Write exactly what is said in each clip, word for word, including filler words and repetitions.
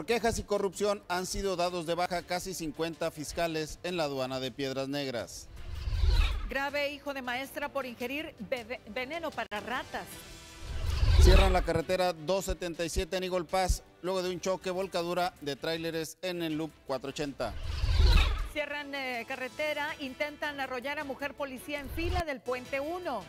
quejas y corrupción han sido dados de baja casi cincuenta fiscales en la aduana de Piedras Negras. Grave hijo de maestra por ingerir veneno para ratas. Cierran la carretera doscientos setenta y siete en Eagle Pass luego de un choque volcadura de tráileres en el Loop cuatrocientos ochenta. Cierran eh, carretera, intentan arrollar a mujer policía en fila del Puente uno.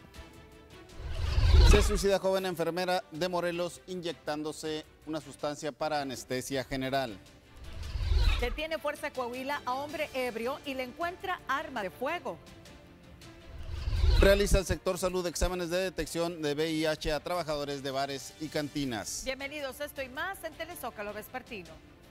Se suicida joven enfermera de Morelos inyectándose una sustancia para anestesia general. Detiene Fuerza Coahuila a hombre ebrio y le encuentra arma de fuego. Realiza el sector salud exámenes de detección de V I H a trabajadores de bares y cantinas. Bienvenidos a esto y más en Telezócalo Vespertino.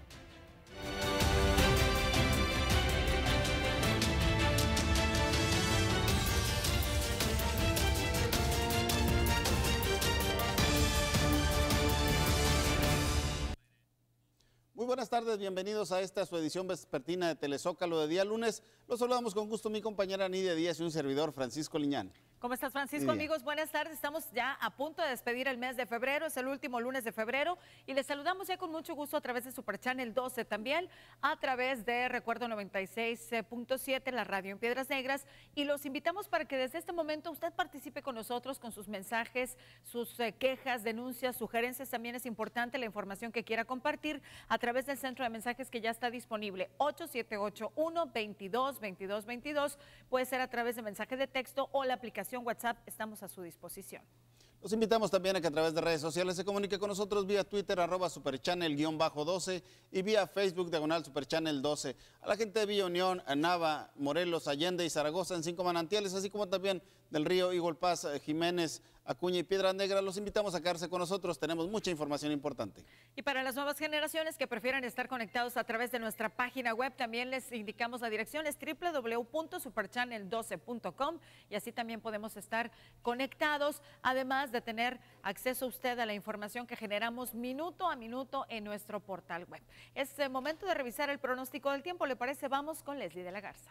Muy buenas tardes, bienvenidos a esta su edición vespertina de Telezócalo de día lunes. Los saludamos con gusto mi compañera Nidia Díaz y un servidor Francisco Liñán. ¿Cómo estás, Francisco? Nidia. Amigos, buenas tardes. Estamos ya a punto de despedir el mes de febrero, es el último lunes de febrero y les saludamos ya con mucho gusto a través de Super Channel doce, también a través de Recuerdo noventa y seis punto siete, la radio en Piedras Negras, y los invitamos para que desde este momento usted participe con nosotros con sus mensajes, sus eh, quejas, denuncias, sugerencias. También es importante la información que quiera compartir a través del centro de mensajes que ya está disponible, ocho siete ocho, uno, veintidós, veintidós, veintidós, puede ser a través de mensaje de texto o la aplicación WhatsApp, estamos a su disposición. Los invitamos también a que a través de redes sociales se comunique con nosotros vía Twitter, arroba superchannel doce y vía Facebook, diagonal superchannel doce. A la gente de Villa Unión, Nava, Morelos, Allende y Zaragoza en Cinco Manantiales, así como también del río Eagle Pass, Jiménez, Acuña y Piedras Negras, los invitamos a quedarse con nosotros, tenemos mucha información importante. Y para las nuevas generaciones que prefieran estar conectados a través de nuestra página web, también les indicamos la dirección, es doble u doble u doble u punto superchannel doce punto com, y así también podemos estar conectados, además de tener acceso usted a la información que generamos minuto a minuto en nuestro portal web. Es el momento de revisar el pronóstico del tiempo, ¿le parece? Vamos con Leslie de la Garza.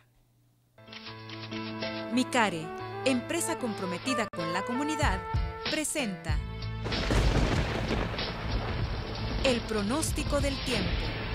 Micare, empresa comprometida con la comunidad, presenta el pronóstico del tiempo.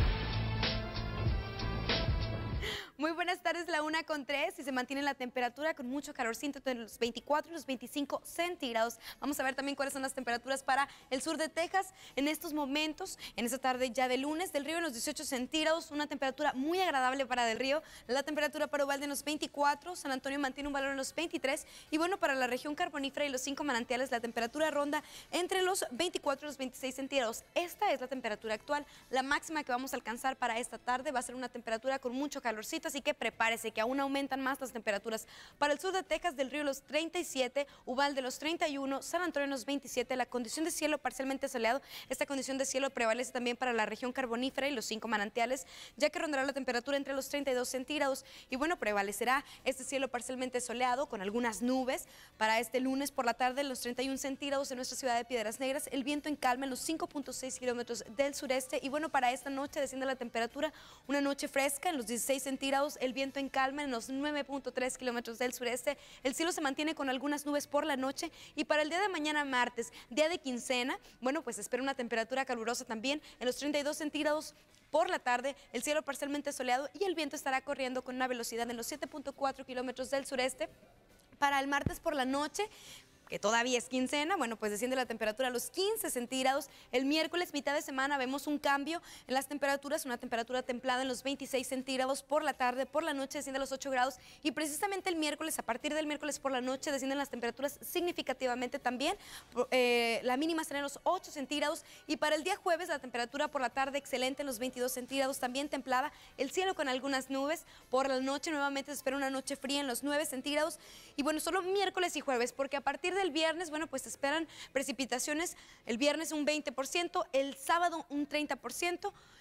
Muy buenas tardes, la una con tres, y se mantiene la temperatura con mucho calorcito entre los veinticuatro y los veinticinco centígrados. Vamos a ver también cuáles son las temperaturas para el sur de Texas en estos momentos, en esta tarde ya de lunes. Del Río en los dieciocho centígrados, una temperatura muy agradable para Del Río. La temperatura para Uvalde en los veinticuatro, San Antonio mantiene un valor en los veintitrés, y bueno, para la región carbonífera y los Cinco Manantiales la temperatura ronda entre los veinticuatro y los veintiséis centígrados. Esta es la temperatura actual. La máxima que vamos a alcanzar para esta tarde va a ser una temperatura con mucho calorcito, así que prepárese que aún aumentan más las temperaturas. Para el sur de Texas, Del Río los treinta y siete, Uvalde los treinta y uno, San Antonio los veintisiete, la condición de cielo parcialmente soleado. Esta condición de cielo prevalece también para la región carbonífera y los Cinco Manantiales, ya que rondará la temperatura entre los treinta y dos centígrados, y bueno, prevalecerá este cielo parcialmente soleado con algunas nubes. Para este lunes por la tarde, los treinta y un centígrados en nuestra ciudad de Piedras Negras, el viento en calma en los cinco punto seis kilómetros del sureste, y bueno, para esta noche desciende la temperatura, una noche fresca en los dieciséis centígrados, el viento en calma en los nueve punto tres kilómetros del sureste. El cielo se mantiene con algunas nubes por la noche, y para el día de mañana martes, día de quincena, bueno, pues espera una temperatura calurosa también en los treinta y dos centígrados. Por la tarde, el cielo parcialmente soleado y el viento estará corriendo con una velocidad en los siete punto cuatro kilómetros del sureste. Para el martes por la noche, que todavía es quincena, bueno, pues desciende la temperatura a los quince centígrados. El miércoles, mitad de semana, vemos un cambio en las temperaturas, una temperatura templada en los veintiséis centígrados por la tarde, por la noche desciende a los ocho grados, y precisamente el miércoles, a partir del miércoles por la noche, descienden las temperaturas significativamente también. Eh, la mínima será en los ocho centígrados, y para el día jueves la temperatura por la tarde excelente en los veintidós centígrados, también templada, el cielo con algunas nubes. Por la noche nuevamente se espera una noche fría en los nueve centígrados, y bueno, solo miércoles y jueves, porque a partir de el viernes, bueno, pues se esperan precipitaciones, el viernes un veinte por ciento, el sábado un treinta por ciento,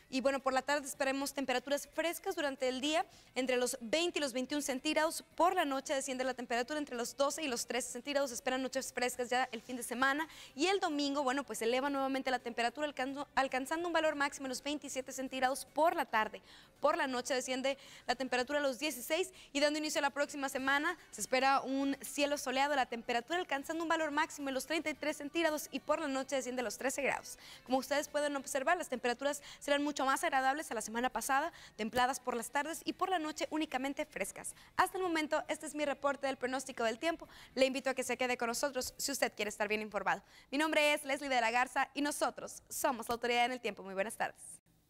Y bueno, por la tarde esperemos temperaturas frescas durante el día, entre los veinte y los veintiún centígrados. Por la noche desciende la temperatura entre los doce y los trece centígrados. Esperan noches frescas ya el fin de semana. Y el domingo, bueno, pues eleva nuevamente la temperatura, alcanzando, alcanzando un valor máximo de los veintisiete centígrados por la tarde. Por la noche desciende la temperatura a los dieciséis y dando inicio a la próxima semana se espera un cielo soleado, la temperatura alcanzando un valor máximo de los treinta y tres centígrados y por la noche desciende a los trece grados. Como ustedes pueden observar, las temperaturas serán mucho más agradables a la semana pasada, templadas por las tardes y por la noche únicamente frescas. Hasta el momento, este es mi reporte del pronóstico del tiempo. Le invito a que se quede con nosotros si usted quiere estar bien informado. Mi nombre es Leslie de la Garza y nosotros somos la autoridad en el tiempo. Muy buenas tardes.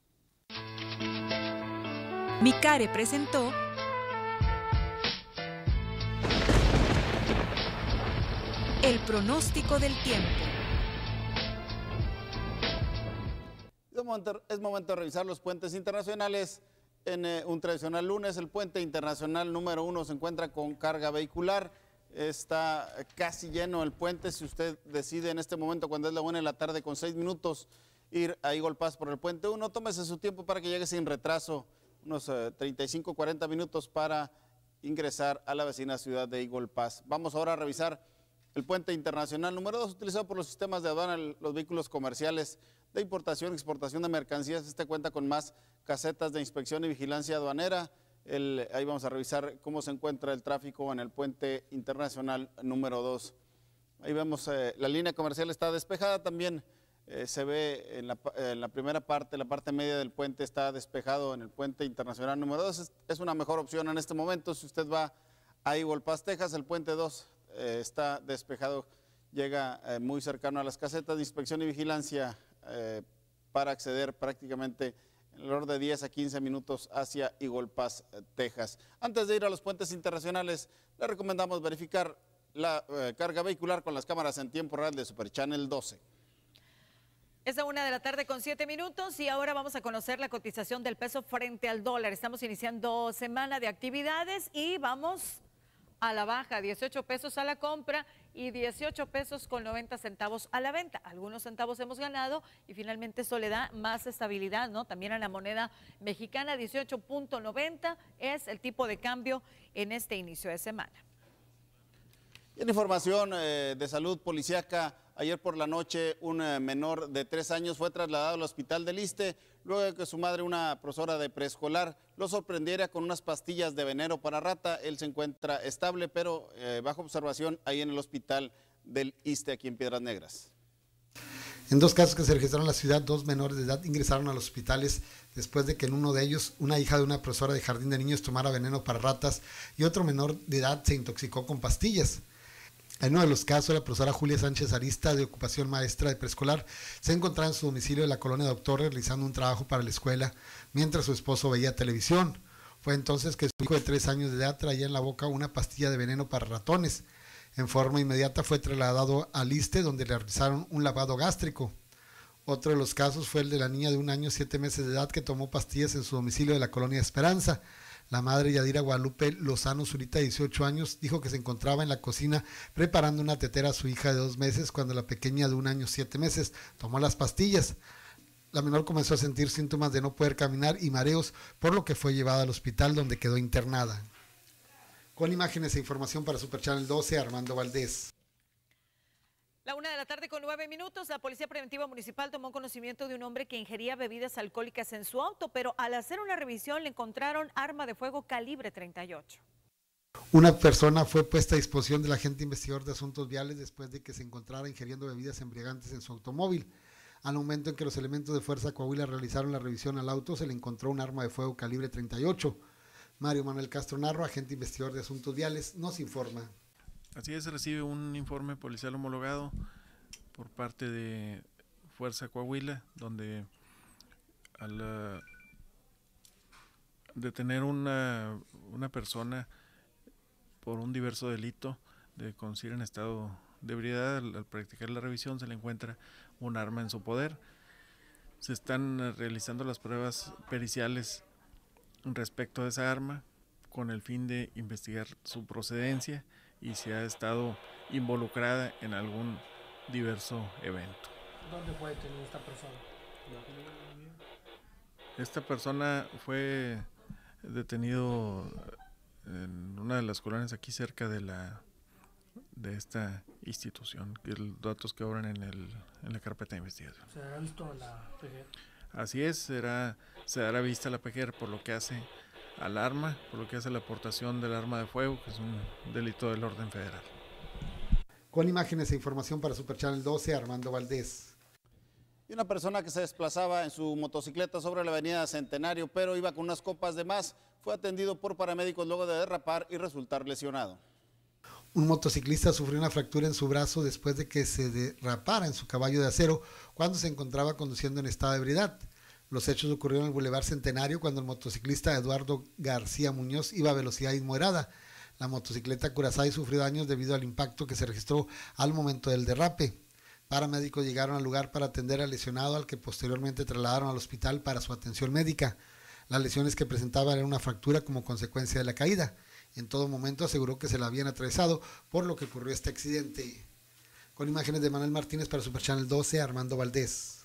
Micare presentó el pronóstico del tiempo. Es momento, es momento de revisar los puentes internacionales. En eh, un tradicional lunes, el puente internacional número uno se encuentra con carga vehicular. Está casi lleno el puente. Si usted decide en este momento, cuando es la una de la tarde con seis minutos, ir a Eagle Pass por el puente uno, tómese su tiempo para que llegue sin retraso, unos eh, treinta y cinco a cuarenta minutos para ingresar a la vecina ciudad de Eagle Pass. Vamos ahora a revisar el puente internacional número dos, utilizado por los sistemas de aduana, los vehículos comerciales de importación y exportación de mercancías. Este cuenta con más casetas de inspección y vigilancia aduanera. El, ahí vamos a revisar cómo se encuentra el tráfico en el puente internacional número dos. Ahí vemos eh, la línea comercial está despejada también. Eh, se ve en la, en la primera parte, la parte media del puente está despejado en el puente internacional número dos. Es, es una mejor opción en este momento. Si usted va a Eagle Pass, Texas, el puente dos eh, está despejado, llega eh, muy cercano a las casetas de inspección y vigilancia eh, para acceder prácticamente en el orden de diez a quince minutos hacia Eagle Pass, eh, Texas. Antes de ir a los puentes internacionales, le recomendamos verificar la eh, carga vehicular con las cámaras en tiempo real de Super Channel doce. Es la una de la tarde con siete minutos y ahora vamos a conocer la cotización del peso frente al dólar. Estamos iniciando semana de actividades y vamos a la baja, dieciocho pesos a la compra y dieciocho pesos con noventa centavos a la venta. Algunos centavos hemos ganado y finalmente eso le da más estabilidad, ¿no? También a la moneda mexicana, dieciocho punto noventa es el tipo de cambio en este inicio de semana. Y en información eh, de salud policíaca, ayer por la noche un eh, menor de tres años fue trasladado al hospital del Iste luego de que su madre, una profesora de preescolar, lo sorprendiera con unas pastillas de veneno para rata. Él se encuentra estable, pero eh, bajo observación ahí en el hospital del Iste, aquí en Piedras Negras. En dos casos que se registraron en la ciudad, dos menores de edad ingresaron a los hospitales después de que en uno de ellos una hija de una profesora de jardín de niños tomara veneno para ratas y otro menor de edad se intoxicó con pastillas. En uno de los casos, la profesora Julia Sánchez Arista, de ocupación maestra de preescolar, se encontraba en su domicilio de la colonia Doctores realizando un trabajo para la escuela mientras su esposo veía televisión. Fue entonces que su hijo de tres años de edad traía en la boca una pastilla de veneno para ratones. En forma inmediata fue trasladado al Iste, donde le realizaron un lavado gástrico. Otro de los casos fue el de la niña de un año, siete meses de edad, que tomó pastillas en su domicilio de la colonia Esperanza. La madre, Yadira Guadalupe Lozano Zurita, de dieciocho años, dijo que se encontraba en la cocina preparando una tetera a su hija de dos meses cuando la pequeña de un año, siete meses, tomó las pastillas. La menor comenzó a sentir síntomas de no poder caminar y mareos, por lo que fue llevada al hospital donde quedó internada. Con imágenes e información para Super Channel doce, Armando Valdés. La una de la tarde con nueve minutos, la Policía Preventiva Municipal tomó conocimiento de un hombre que ingería bebidas alcohólicas en su auto, pero al hacer una revisión le encontraron arma de fuego calibre treinta y ocho. Una persona fue puesta a disposición del agente investigador de asuntos viales después de que se encontrara ingiriendo bebidas embriagantes en su automóvil. Al momento en que los elementos de Fuerza Coahuila realizaron la revisión al auto, se le encontró un arma de fuego calibre treinta y ocho. Mario Manuel Castro Narro, agente investigador de asuntos viales, nos informa. Así es, se recibe un informe policial homologado por parte de Fuerza Coahuila, donde al uh, detener una, una persona por un diverso delito de conducir en estado de ebriedad, al, al practicar la revisión se le encuentra un arma en su poder. Se están uh, realizando las pruebas periciales respecto a esa arma con el fin de investigar su procedencia y si ha estado involucrada en algún diverso evento. ¿Dónde fue detenida esta persona? Esta persona fue detenido en una de las colonias aquí cerca de la de esta institución, que los datos que obran en el en la carpeta de investigación. ¿Se ha visto la P G R? Así es, será, se dará vista a la P G R por lo que hace al arma, por lo que hace la aportación del arma de fuego, que es un delito del orden federal. Con imágenes e información para Super Channel doce, Armando Valdés. Y una persona que se desplazaba en su motocicleta sobre la avenida Centenario, pero iba con unas copas de más, fue atendido por paramédicos luego de derrapar y resultar lesionado. Un motociclista sufrió una fractura en su brazo después de que se derrapara en su caballo de acero cuando se encontraba conduciendo en estado de ebriedad. Los hechos ocurrieron en el Boulevard Centenario cuando el motociclista Eduardo García Muñoz iba a velocidad inmoderada. La motocicleta Curaçao sufrió daños debido al impacto que se registró al momento del derrape. Paramédicos llegaron al lugar para atender al lesionado, al que posteriormente trasladaron al hospital para su atención médica. Las lesiones que presentaba eran una fractura como consecuencia de la caída. En todo momento aseguró que se la habían atravesado, por lo que ocurrió este accidente. Con imágenes de Manuel Martínez para Super Channel doce, Armando Valdés.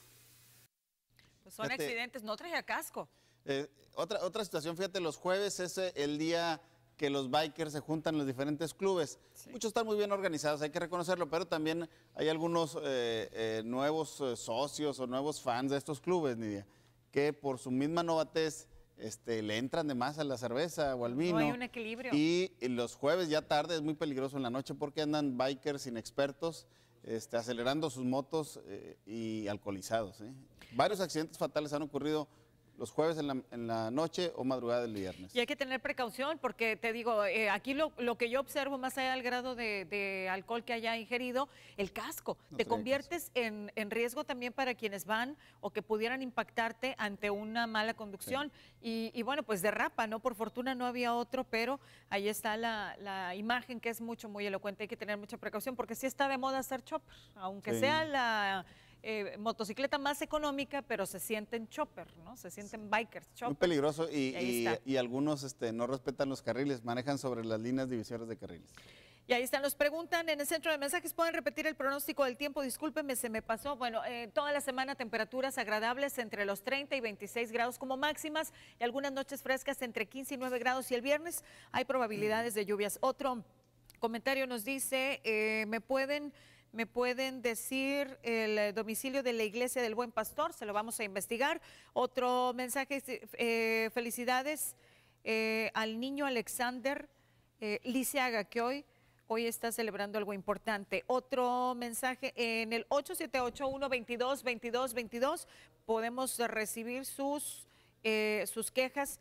Pues son Fíjate, accidentes, no traía casco. Eh, otra, otra situación, fíjate, los jueves es eh, el día que los bikers se juntan en los diferentes clubes. Sí. Muchos están muy bien organizados, hay que reconocerlo, pero también hay algunos eh, eh, nuevos eh, socios o nuevos fans de estos clubes, Nidia, que por su misma novatez este, le entran de más a la cerveza o al vino. No hay un equilibrio. Y, y los jueves ya tarde es muy peligroso en la noche porque andan bikers inexpertos este, acelerando sus motos eh, y alcoholizados. ¿eh? Varios accidentes fatales han ocurrido los jueves en la, en la noche o madrugada del viernes. Y hay que tener precaución porque te digo, eh, aquí lo, lo que yo observo más allá del grado de, de alcohol que haya ingerido, el casco. No te conviertes casco. En, en riesgo también para quienes van o que pudieran impactarte ante una mala conducción. Sí. Y, y bueno, pues derrapa, ¿no? Por fortuna no había otro, pero ahí está la, la imagen que es mucho, muy elocuente. Hay que tener mucha precaución porque sí está de moda hacer chopper, aunque sí. sea la... Eh, motocicleta más económica, pero se sienten chopper, ¿no? Se sienten bikers, chopper. Muy peligroso y, y, y, y algunos este, no respetan los carriles, manejan sobre las líneas divisorias de carriles. Y ahí están, nos preguntan en el centro de mensajes, ¿pueden repetir el pronóstico del tiempo? Discúlpenme, se me pasó. Bueno, eh, toda la semana temperaturas agradables entre los treinta y veintiséis grados como máximas y algunas noches frescas entre quince y nueve grados y el viernes hay probabilidades de lluvias. Otro comentario nos dice, eh, ¿me pueden... ¿Me pueden decir el domicilio de la Iglesia del Buen Pastor? Se lo vamos a investigar. Otro mensaje, eh, felicidades eh, al niño Alexander eh, Liceaga, que hoy, hoy está celebrando algo importante. Otro mensaje en el ocho siete ocho, uno dos dos, dos dos dos dos. Podemos recibir sus, eh, sus quejas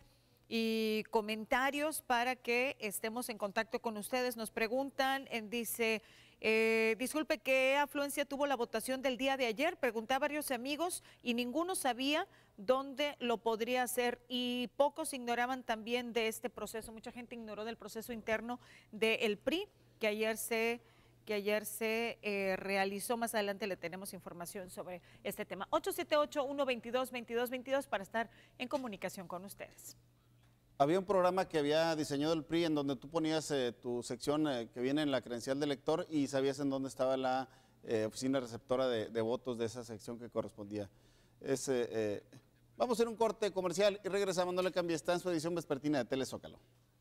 y comentarios para que estemos en contacto con ustedes. Nos preguntan, en, dice... Eh, disculpe, ¿qué afluencia tuvo la votación del día de ayer? Pregunté a varios amigos y ninguno sabía dónde lo podría hacer y pocos ignoraban también de este proceso. Mucha gente ignoró del proceso interno del P R I que ayer se, que ayer se eh, realizó. Más adelante le tenemos información sobre este tema. ocho siete ocho, uno dos dos, dos dos dos dos para estar en comunicación con ustedes. Había un programa que había diseñado el P R I en donde tú ponías eh, tu sección eh, que viene en la credencial de elector y sabías en dónde estaba la eh, oficina receptora de, de votos de esa sección que correspondía. Es, eh, eh, vamos a hacer un corte comercial y regresamos, no le cambie, está en su edición vespertina de Tele Zócalo.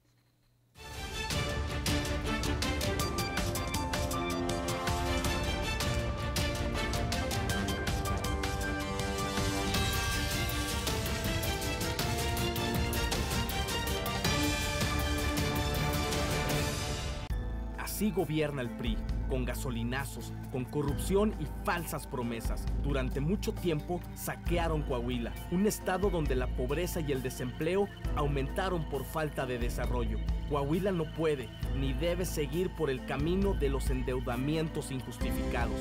Así gobierna el P R I, con gasolinazos, con corrupción y falsas promesas. Durante mucho tiempo saquearon Coahuila, un estado donde la pobreza y el desempleo aumentaron por falta de desarrollo. Coahuila no puede ni debe seguir por el camino de los endeudamientos injustificados.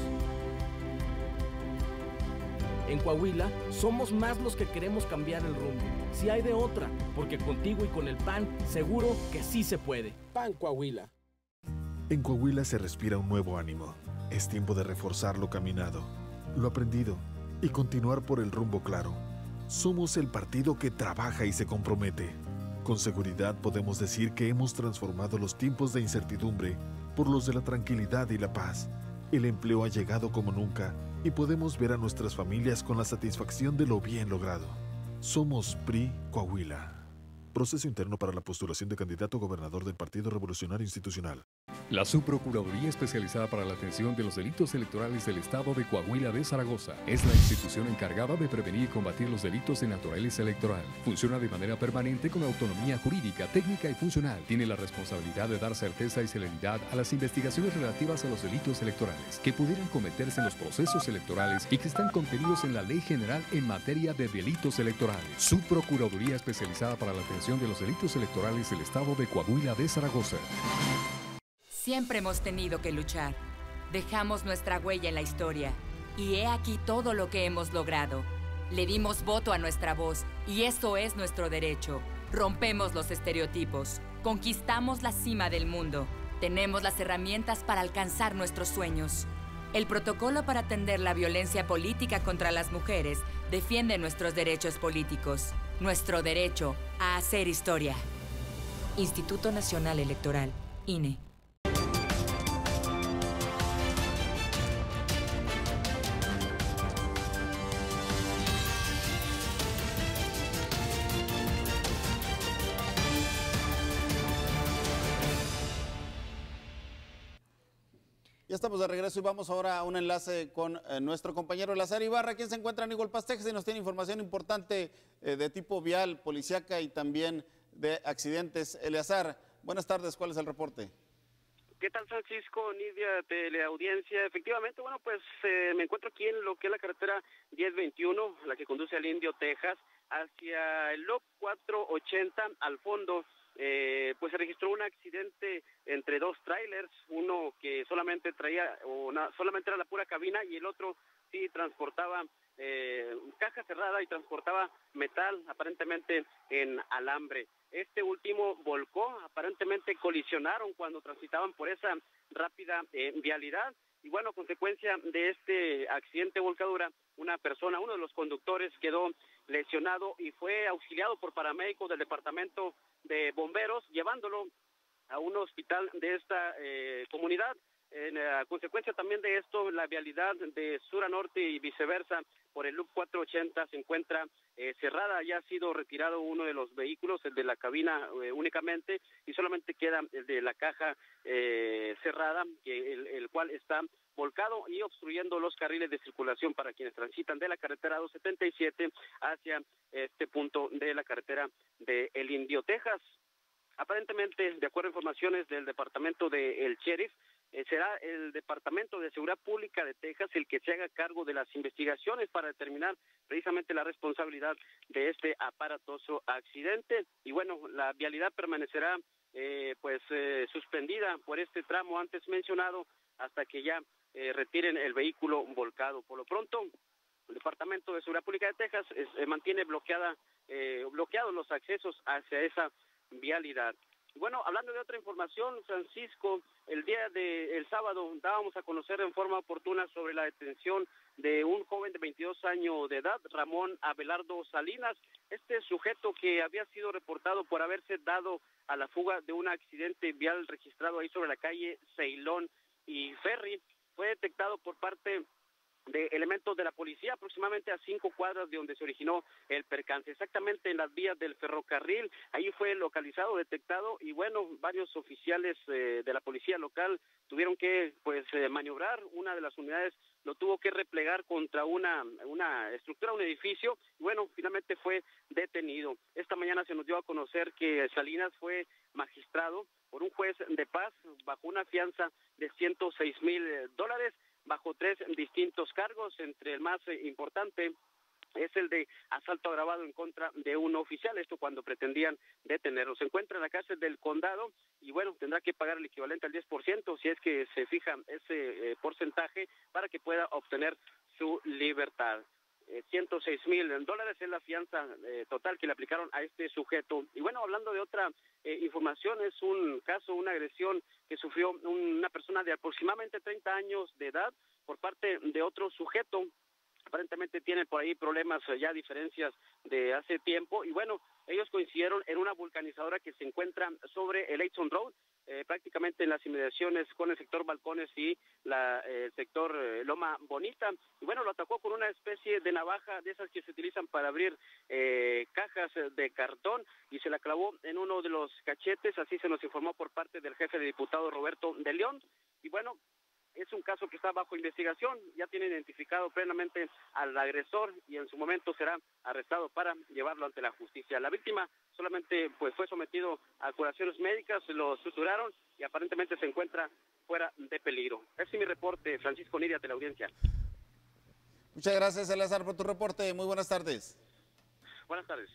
En Coahuila somos más los que queremos cambiar el rumbo. Si hay de otra, porque contigo y con el P A N seguro que sí se puede. P A N Coahuila. En Coahuila se respira un nuevo ánimo. Es tiempo de reforzar lo caminado, lo aprendido y continuar por el rumbo claro. Somos el partido que trabaja y se compromete. Con seguridad podemos decir que hemos transformado los tiempos de incertidumbre por los de la tranquilidad y la paz. El empleo ha llegado como nunca y podemos ver a nuestras familias con la satisfacción de lo bien logrado. Somos P R I Coahuila. Proceso interno para la postulación de candidato a gobernador del Partido Revolucionario Institucional. La Subprocuraduría Especializada para la Atención de los Delitos Electorales del Estado de Coahuila de Zaragoza es la institución encargada de prevenir y combatir los delitos de naturaleza electoral. Funciona de manera permanente con autonomía jurídica, técnica y funcional. Tiene la responsabilidad de dar certeza y celeridad a las investigaciones relativas a los delitos electorales que pudieran cometerse en los procesos electorales y que están contenidos en la Ley General en materia de delitos electorales. Subprocuraduría Especializada para la Atención de los Delitos Electorales del Estado de Coahuila de Zaragoza. Siempre hemos tenido que luchar. Dejamos nuestra huella en la historia. Y he aquí todo lo que hemos logrado. Le dimos voto a nuestra voz, y eso es nuestro derecho. Rompemos los estereotipos. Conquistamos la cima del mundo. Tenemos las herramientas para alcanzar nuestros sueños. El protocolo para atender la violencia política contra las mujeres defiende nuestros derechos políticos. Nuestro derecho a hacer historia. Instituto Nacional Electoral, I N E. Ya estamos de regreso y vamos ahora a un enlace con eh, nuestro compañero Eleazar Ibarra, quien se encuentra en Igualpas, Texas, y nos tiene información importante eh, de tipo vial, policíaca y también de accidentes. Eleazar, buenas tardes, ¿cuál es el reporte? ¿Qué tal, Francisco, Nidia, teleaudiencia? Efectivamente, bueno, pues eh, me encuentro aquí en lo que es la carretera diez veintiuno, la que conduce al Indio, Texas, hacia el Loop cuatrocientos ochenta, al fondo. Eh, pues se registró un accidente entre dos trailers, uno que solamente traía, o una, solamente era la pura cabina, y el otro sí transportaba eh, caja cerrada y transportaba metal, aparentemente en alambre. Este último volcó, aparentemente colisionaron cuando transitaban por esa rápida eh, vialidad, y bueno, a consecuencia de este accidente volcadura, una persona, uno de los conductores, quedó lesionado y fue auxiliado por paramédicos del departamento de bomberos, llevándolo a un hospital de esta eh, comunidad. En eh, consecuencia también de esto, la vialidad de sur a norte y viceversa por el Loop cuatrocientos ochenta se encuentra eh, cerrada. Ya ha sido retirado uno de los vehículos, el de la cabina eh, únicamente, y solamente queda el de la caja eh, cerrada, que el, el cual está volcado y obstruyendo los carriles de circulación para quienes transitan de la carretera doscientos setenta y siete hacia este punto de la carretera de El Indio, Texas. Aparentemente, de acuerdo a informaciones del departamento del sheriff, eh, será el Departamento de Seguridad Pública de Texas el que se haga cargo de las investigaciones para determinar precisamente la responsabilidad de este aparatoso accidente. Y bueno, la vialidad permanecerá eh, pues eh, suspendida por este tramo antes mencionado hasta que ya eh, retiren el vehículo volcado. Por lo pronto, el Departamento de Seguridad Pública de Texas eh, mantiene bloqueada, eh, bloqueados los accesos hacia esa vialidad. Bueno, hablando de otra información, Francisco, el día de el sábado dábamos a conocer en forma oportuna sobre la detención de un joven de veintidós años de edad, Ramón Abelardo Salinas. Este sujeto, que había sido reportado por haberse dado a la fuga de un accidente vial registrado ahí sobre la calle Ceilón y Ferry, fue detectado por parte de elementos de la policía aproximadamente a cinco cuadras de donde se originó el percance, exactamente en las vías del ferrocarril. Ahí fue localizado, detectado, y bueno, varios oficiales eh, de la policía local tuvieron que pues eh, maniobrar. Una de las unidades lo tuvo que replegar contra una una estructura, un edificio, y bueno, finalmente fue detenido. Esta mañana se nos dio a conocer que Salinas fue magistrado por un juez de paz bajo una fianza de ciento seis mil dólares, bajo tres distintos cargos. Entre el más eh, importante es el de asalto agravado en contra de un oficial, esto cuando pretendían detenerlo. Se encuentra en la cárcel del condado y bueno, tendrá que pagar el equivalente al diez por ciento si es que se fija ese eh, porcentaje para que pueda obtener su libertad. Eh, ciento seis mil dólares es la fianza eh, total que le aplicaron a este sujeto. Y bueno, hablando de otra eh, información, es un caso, una agresión que sufrió una persona de aproximadamente treinta años de edad por parte de otro sujeto. Aparentemente tiene por ahí problemas, ya diferencias de hace tiempo, y bueno, ellos coincidieron en una vulcanizadora que se encuentra sobre el Edson Road, eh, prácticamente en las inmediaciones con el sector Balcones y la, eh, el sector eh, Loma Bonita. Y bueno, lo atacó con una especie de navaja de esas que se utilizan para abrir eh, cajas de cartón y se la clavó en uno de los cachetes, así se nos informó por parte del jefe de diputados Roberto de León. Y bueno, es un caso que está bajo investigación, ya tiene identificado plenamente al agresor y en su momento será arrestado para llevarlo ante la justicia. La víctima solamente pues fue sometido a curaciones médicas, lo suturaron y aparentemente se encuentra fuera de peligro. Ese es mi reporte, Francisco Nidia, de la audiencia. Muchas gracias, Eleazar, por tu reporte. Muy buenas tardes. Buenas tardes.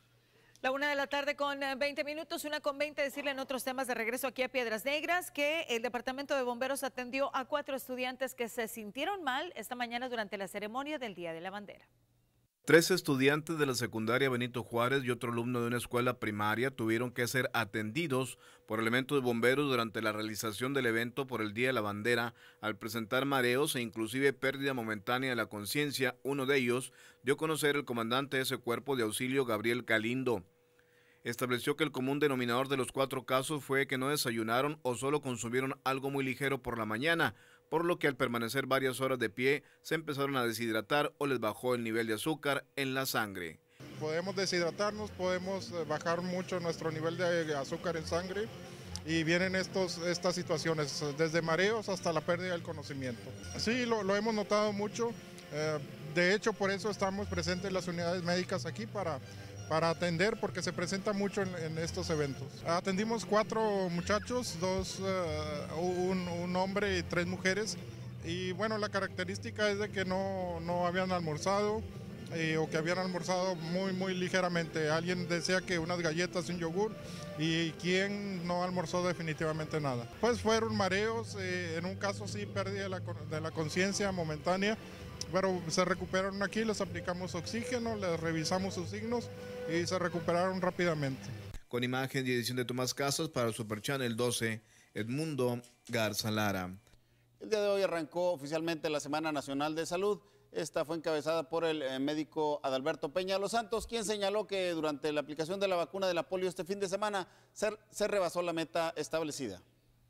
La una de la tarde con veinte minutos, una con veinte, decirle en otros temas de regreso aquí a Piedras Negras que el Departamento de Bomberos atendió a cuatro estudiantes que se sintieron mal esta mañana durante la ceremonia del Día de la Bandera. Tres estudiantes de la secundaria Benito Juárez y otro alumno de una escuela primaria tuvieron que ser atendidos por elementos de bomberos durante la realización del evento por el Día de la Bandera al presentar mareos e inclusive pérdida momentánea de la conciencia. Uno de ellos dio a conocer el comandante de ese cuerpo de auxilio, Gabriel Galindo. Estableció que el común denominador de los cuatro casos fue que no desayunaron o solo consumieron algo muy ligero por la mañana, por lo que al permanecer varias horas de pie se empezaron a deshidratar o les bajó el nivel de azúcar en la sangre. Podemos deshidratarnos, podemos bajar mucho nuestro nivel de azúcar en sangre y vienen estos, estas situaciones, desde mareos hasta la pérdida del conocimiento. Sí, lo, lo hemos notado mucho, eh, de hecho por eso estamos presentes en las unidades médicas aquí para... para atender, porque se presenta mucho en, en estos eventos. Atendimos cuatro muchachos, dos, uh, un, un hombre y tres mujeres, y bueno, la característica es de que no, no habían almorzado, eh, o que habían almorzado muy, muy ligeramente. Alguien decía que unas galletas y un yogur, y quien no almorzó definitivamente nada. Pues fueron mareos, eh, en un caso sí pérdida de la, de la conciencia momentánea, pero se recuperaron aquí, les aplicamos oxígeno, les revisamos sus signos y se recuperaron rápidamente. Con imagen y edición de Tomás Casas para Super Channel doce, Edmundo Garza Lara. El día de hoy arrancó oficialmente la Semana Nacional de Salud. Esta fue encabezada por el eh, médico Adalberto Peña Los Santos, quien señaló que durante la aplicación de la vacuna de la polio este fin de semana se, se rebasó la meta establecida.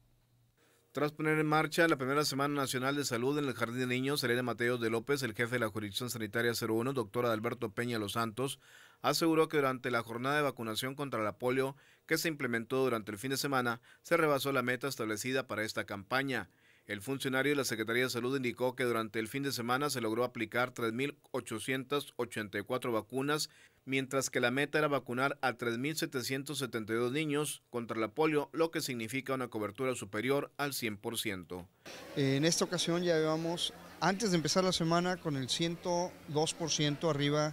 Tras poner en marcha la primera Semana Nacional de Salud en el Jardín de Niños, Elena Mateos de López, el jefe de la Jurisdicción Sanitaria cero uno, doctor Adalberto Peña Los Santos, aseguró que durante la jornada de vacunación contra la polio que se implementó durante el fin de semana, se rebasó la meta establecida para esta campaña. El funcionario de la Secretaría de Salud indicó que durante el fin de semana se logró aplicar tres mil ochocientas ochenta y cuatro vacunas, mientras que la meta era vacunar a tres mil setecientos setenta y dos niños contra la polio, lo que significa una cobertura superior al cien por ciento. En esta ocasión ya llevamos, antes de empezar la semana, con el ciento dos por ciento arriba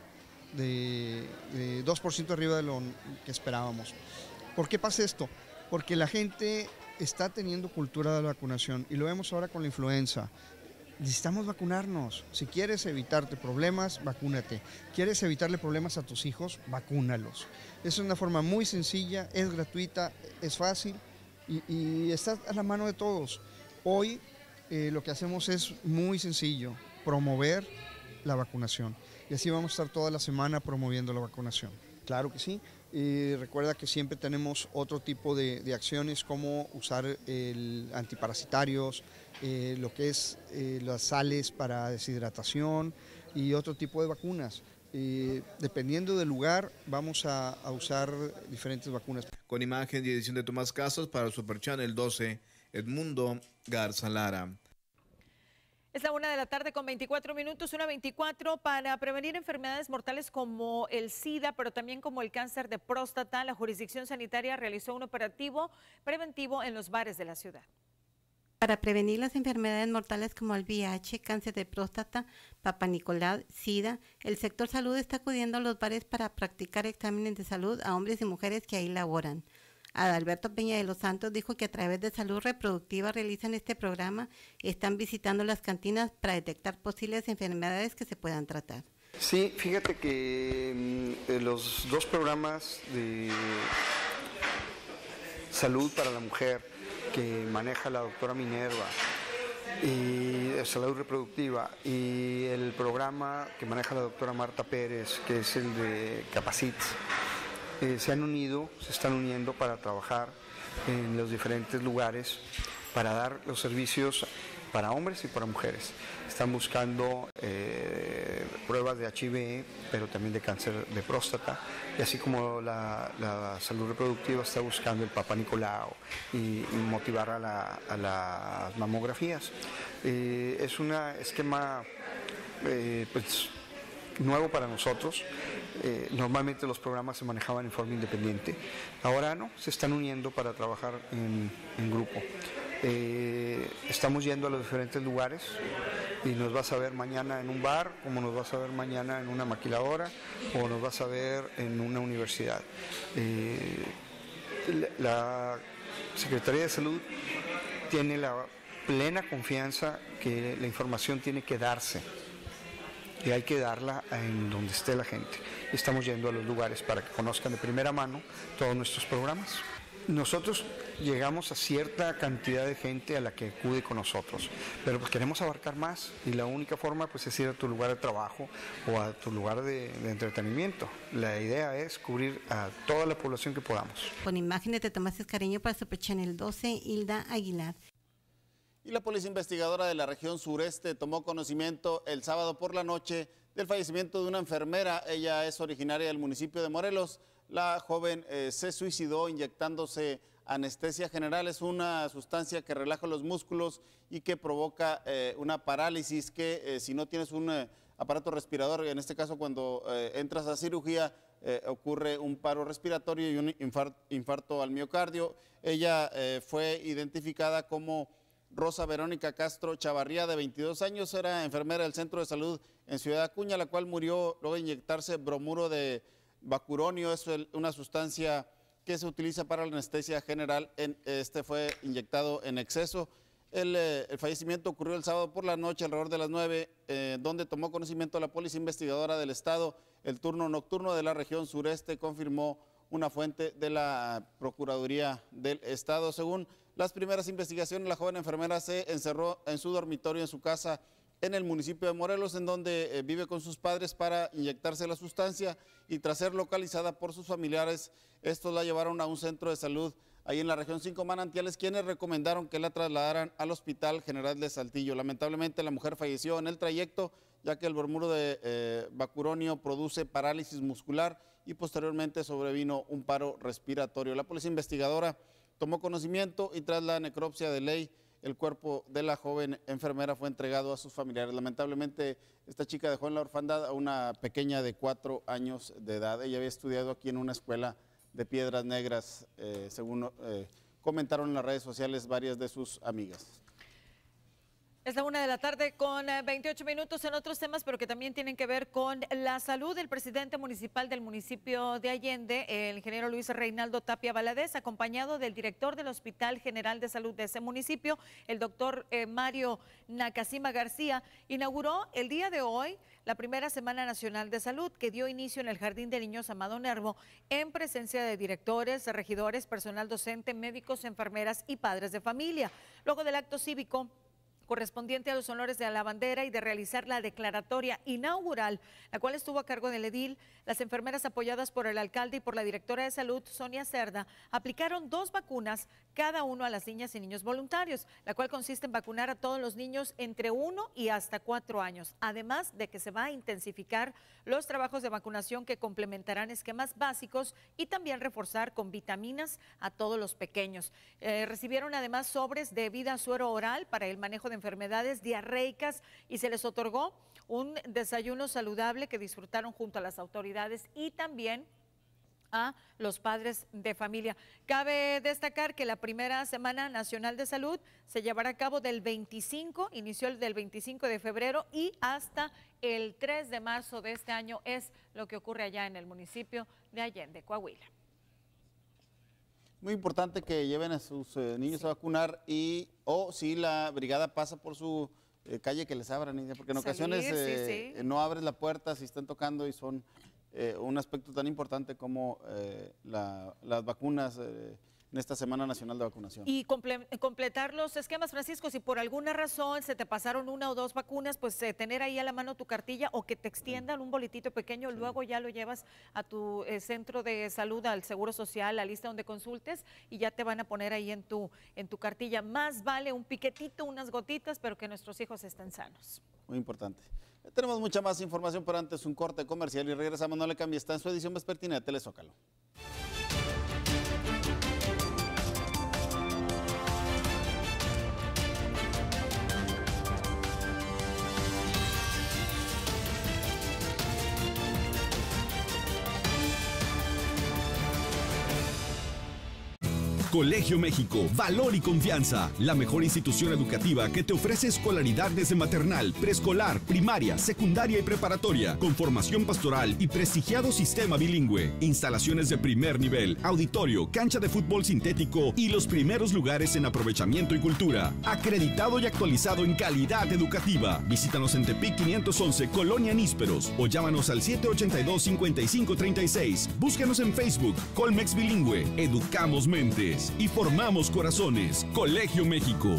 de, de dos por ciento arriba de lo que esperábamos. ¿Por qué pasa esto? Porque la gente está teniendo cultura de la vacunación y lo vemos ahora con la influenza. Necesitamos vacunarnos. Si quieres evitarte problemas, vacúnate. ¿Quieres evitarle problemas a tus hijos? Vacúnalos. Es una forma muy sencilla, es gratuita, es fácil y, y está a la mano de todos. Hoy eh, lo que hacemos es muy sencillo, promover la vacunación. Y así vamos a estar toda la semana promoviendo la vacunación. Claro que sí. Y recuerda que siempre tenemos otro tipo de, de acciones como usar el antiparasitarios, eh, lo que es eh, las sales para deshidratación y otro tipo de vacunas. Eh, dependiendo del lugar vamos a, a usar diferentes vacunas. Con imagen y edición de Tomás Casas para Super Channel doce, Edmundo Garza Lara. Es la una de la tarde con veinticuatro minutos, una veinticuatro, para prevenir enfermedades mortales como el SIDA, pero también como el cáncer de próstata. La jurisdicción sanitaria realizó un operativo preventivo en los bares de la ciudad. Para prevenir las enfermedades mortales como el V I H, cáncer de próstata, Papa Nicolau, SIDA, el sector salud está acudiendo a los bares para practicar exámenes de salud a hombres y mujeres que ahí laboran. Adalberto Peña de Los Santos dijo que a través de Salud Reproductiva realizan este programa y están visitando las cantinas para detectar posibles enfermedades que se puedan tratar. Sí, fíjate que eh, los dos programas de salud para la mujer que maneja la doctora Minerva, y de salud reproductiva, y el programa que maneja la doctora Marta Pérez, que es el de Capacit, eh, se han unido, se están uniendo para trabajar en los diferentes lugares, para dar los servicios para hombres y para mujeres. Están buscando eh, pruebas de H I V, pero también de cáncer de próstata, y así como la, la salud reproductiva está buscando el Papa Nicolau y, y motivar a, la, a las mamografías. Eh, es un esquema eh, pues, nuevo para nosotros. Eh, normalmente los programas se manejaban en forma independiente. Ahora no, se están uniendo para trabajar en, en grupo. Eh, estamos yendo a los diferentes lugares y nos vas a ver mañana en un bar, como nos vas a ver mañana en una maquiladora o nos vas a ver en una universidad. Eh, la Secretaría de Salud tiene la plena confianza que la información tiene que darse y hay que darla en donde esté la gente. Estamos yendo a los lugares para que conozcan de primera mano todos nuestros programas. Nosotros llegamos a cierta cantidad de gente a la que acude con nosotros, pero pues queremos abarcar más y la única forma pues es ir a tu lugar de trabajo o a tu lugar de, de entretenimiento. La idea es cubrir a toda la población que podamos. Con imágenes de Tomás Escareño para Super Channel doce, Hilda Aguilar. Y la policía investigadora de la región sureste tomó conocimiento el sábado por la noche del fallecimiento de una enfermera. Ella es originaria del municipio de Morelos. La joven eh, se suicidó inyectándose anestesia general. Es una sustancia que relaja los músculos y que provoca eh, una parálisis que eh, si no tienes un eh, aparato respirador, en este caso cuando eh, entras a cirugía, eh, ocurre un paro respiratorio y un infarto, infarto al miocardio. Ella eh, fue identificada como Rosa Verónica Castro Chavarría, de veintidós años, era enfermera del Centro de Salud en Ciudad Acuña, la cual murió luego de inyectarse bromuro de bacuronio. Es una sustancia que se utiliza para la anestesia general. En, este fue inyectado en exceso. El, eh, el fallecimiento ocurrió el sábado por la noche, alrededor de las nueve, eh, donde tomó conocimiento la Policía Investigadora del Estado. El turno nocturno de la región sureste confirmó una fuente de la Procuraduría del Estado. Según las primeras investigaciones, la joven enfermera se encerró en su dormitorio en su casa en el municipio de Morelos, en donde eh, vive con sus padres, para inyectarse la sustancia, y tras ser localizada por sus familiares, estos la llevaron a un centro de salud ahí en la región Cinco Manantiales, quienes recomendaron que la trasladaran al Hospital General de Saltillo. Lamentablemente la mujer falleció en el trayecto, ya que el bromuro de eh, bacuronio produce parálisis muscular y posteriormente sobrevino un paro respiratorio. La policía investigadora tomó conocimiento y tras la necropsia de ley, el cuerpo de la joven enfermera fue entregado a sus familiares. Lamentablemente, esta chica dejó en la orfandad a una pequeña de cuatro años de edad. Ella había estudiado aquí en una escuela de Piedras Negras, eh, según eh, comentaron en las redes sociales varias de sus amigas. Es la una de la tarde con veintiocho minutos. En otros temas, pero que también tienen que ver con la salud, el presidente municipal del municipio de Allende, el ingeniero Luis Reinaldo Tapia Valadez, acompañado del director del Hospital General de Salud de ese municipio, el doctor eh, Mario Nakasima García, inauguró el día de hoy la primera Semana Nacional de Salud, que dio inicio en el Jardín de Niños Amado Nervo, en presencia de directores, regidores, personal docente, médicos, enfermeras y padres de familia. Luego del acto cívico correspondiente a los honores de la bandera y de realizar la declaratoria inaugural, la cual estuvo a cargo del edil, las enfermeras apoyadas por el alcalde y por la directora de salud, Sonia Cerda, aplicaron dos vacunas cada uno a las niñas y niños voluntarios, la cual consiste en vacunar a todos los niños entre uno y hasta cuatro años, además de que se va a intensificar los trabajos de vacunación que complementarán esquemas básicos y también reforzar con vitaminas a todos los pequeños. Eh, recibieron además sobres de vida suero oral para el manejo de enfermedades diarreicas y se les otorgó un desayuno saludable que disfrutaron junto a las autoridades y también a los padres de familia. Cabe destacar que la primera Semana Nacional de Salud se llevará a cabo del veinticinco, inició el del veinticinco de febrero y hasta el tres de marzo de este año, es lo que ocurre allá en el municipio de Allende, Coahuila. Muy importante que lleven a sus eh, niños sí. a vacunar y o si la brigada pasa por su eh, calle, que les abran, porque en Salir, ocasiones eh, sí, sí. no abres la puerta si están tocando y son eh, un aspecto tan importante como eh, la, las vacunas. Eh, en esta Semana Nacional de Vacunación. Y comple completar los esquemas, Francisco, si por alguna razón se te pasaron una o dos vacunas, pues eh, tener ahí a la mano tu cartilla o que te extiendan un boletito pequeño, sí. Luego ya lo llevas a tu eh, centro de salud, al Seguro Social, la lista donde consultes y ya te van a poner ahí en tu, en tu cartilla. Más vale un piquetito, unas gotitas, pero que nuestros hijos estén sanos. Muy importante. Tenemos mucha más información, pero antes un corte comercial y regresamos. No le cambie, está en su edición vespertina de Telezócalo. Colegio México, valor y confianza, la mejor institución educativa que te ofrece escolaridad desde maternal, preescolar, primaria, secundaria y preparatoria, con formación pastoral y prestigiado sistema bilingüe, instalaciones de primer nivel, auditorio, cancha de fútbol sintético y los primeros lugares en aprovechamiento y cultura, acreditado y actualizado en calidad educativa. Visítanos en Tepic quinientos once, Colonia Nísperos, o llámanos al siete ocho dos, cinco cinco tres seis. Búscanos en Facebook, Colmex Bilingüe, educamos mentes y formamos corazones. Colegio México.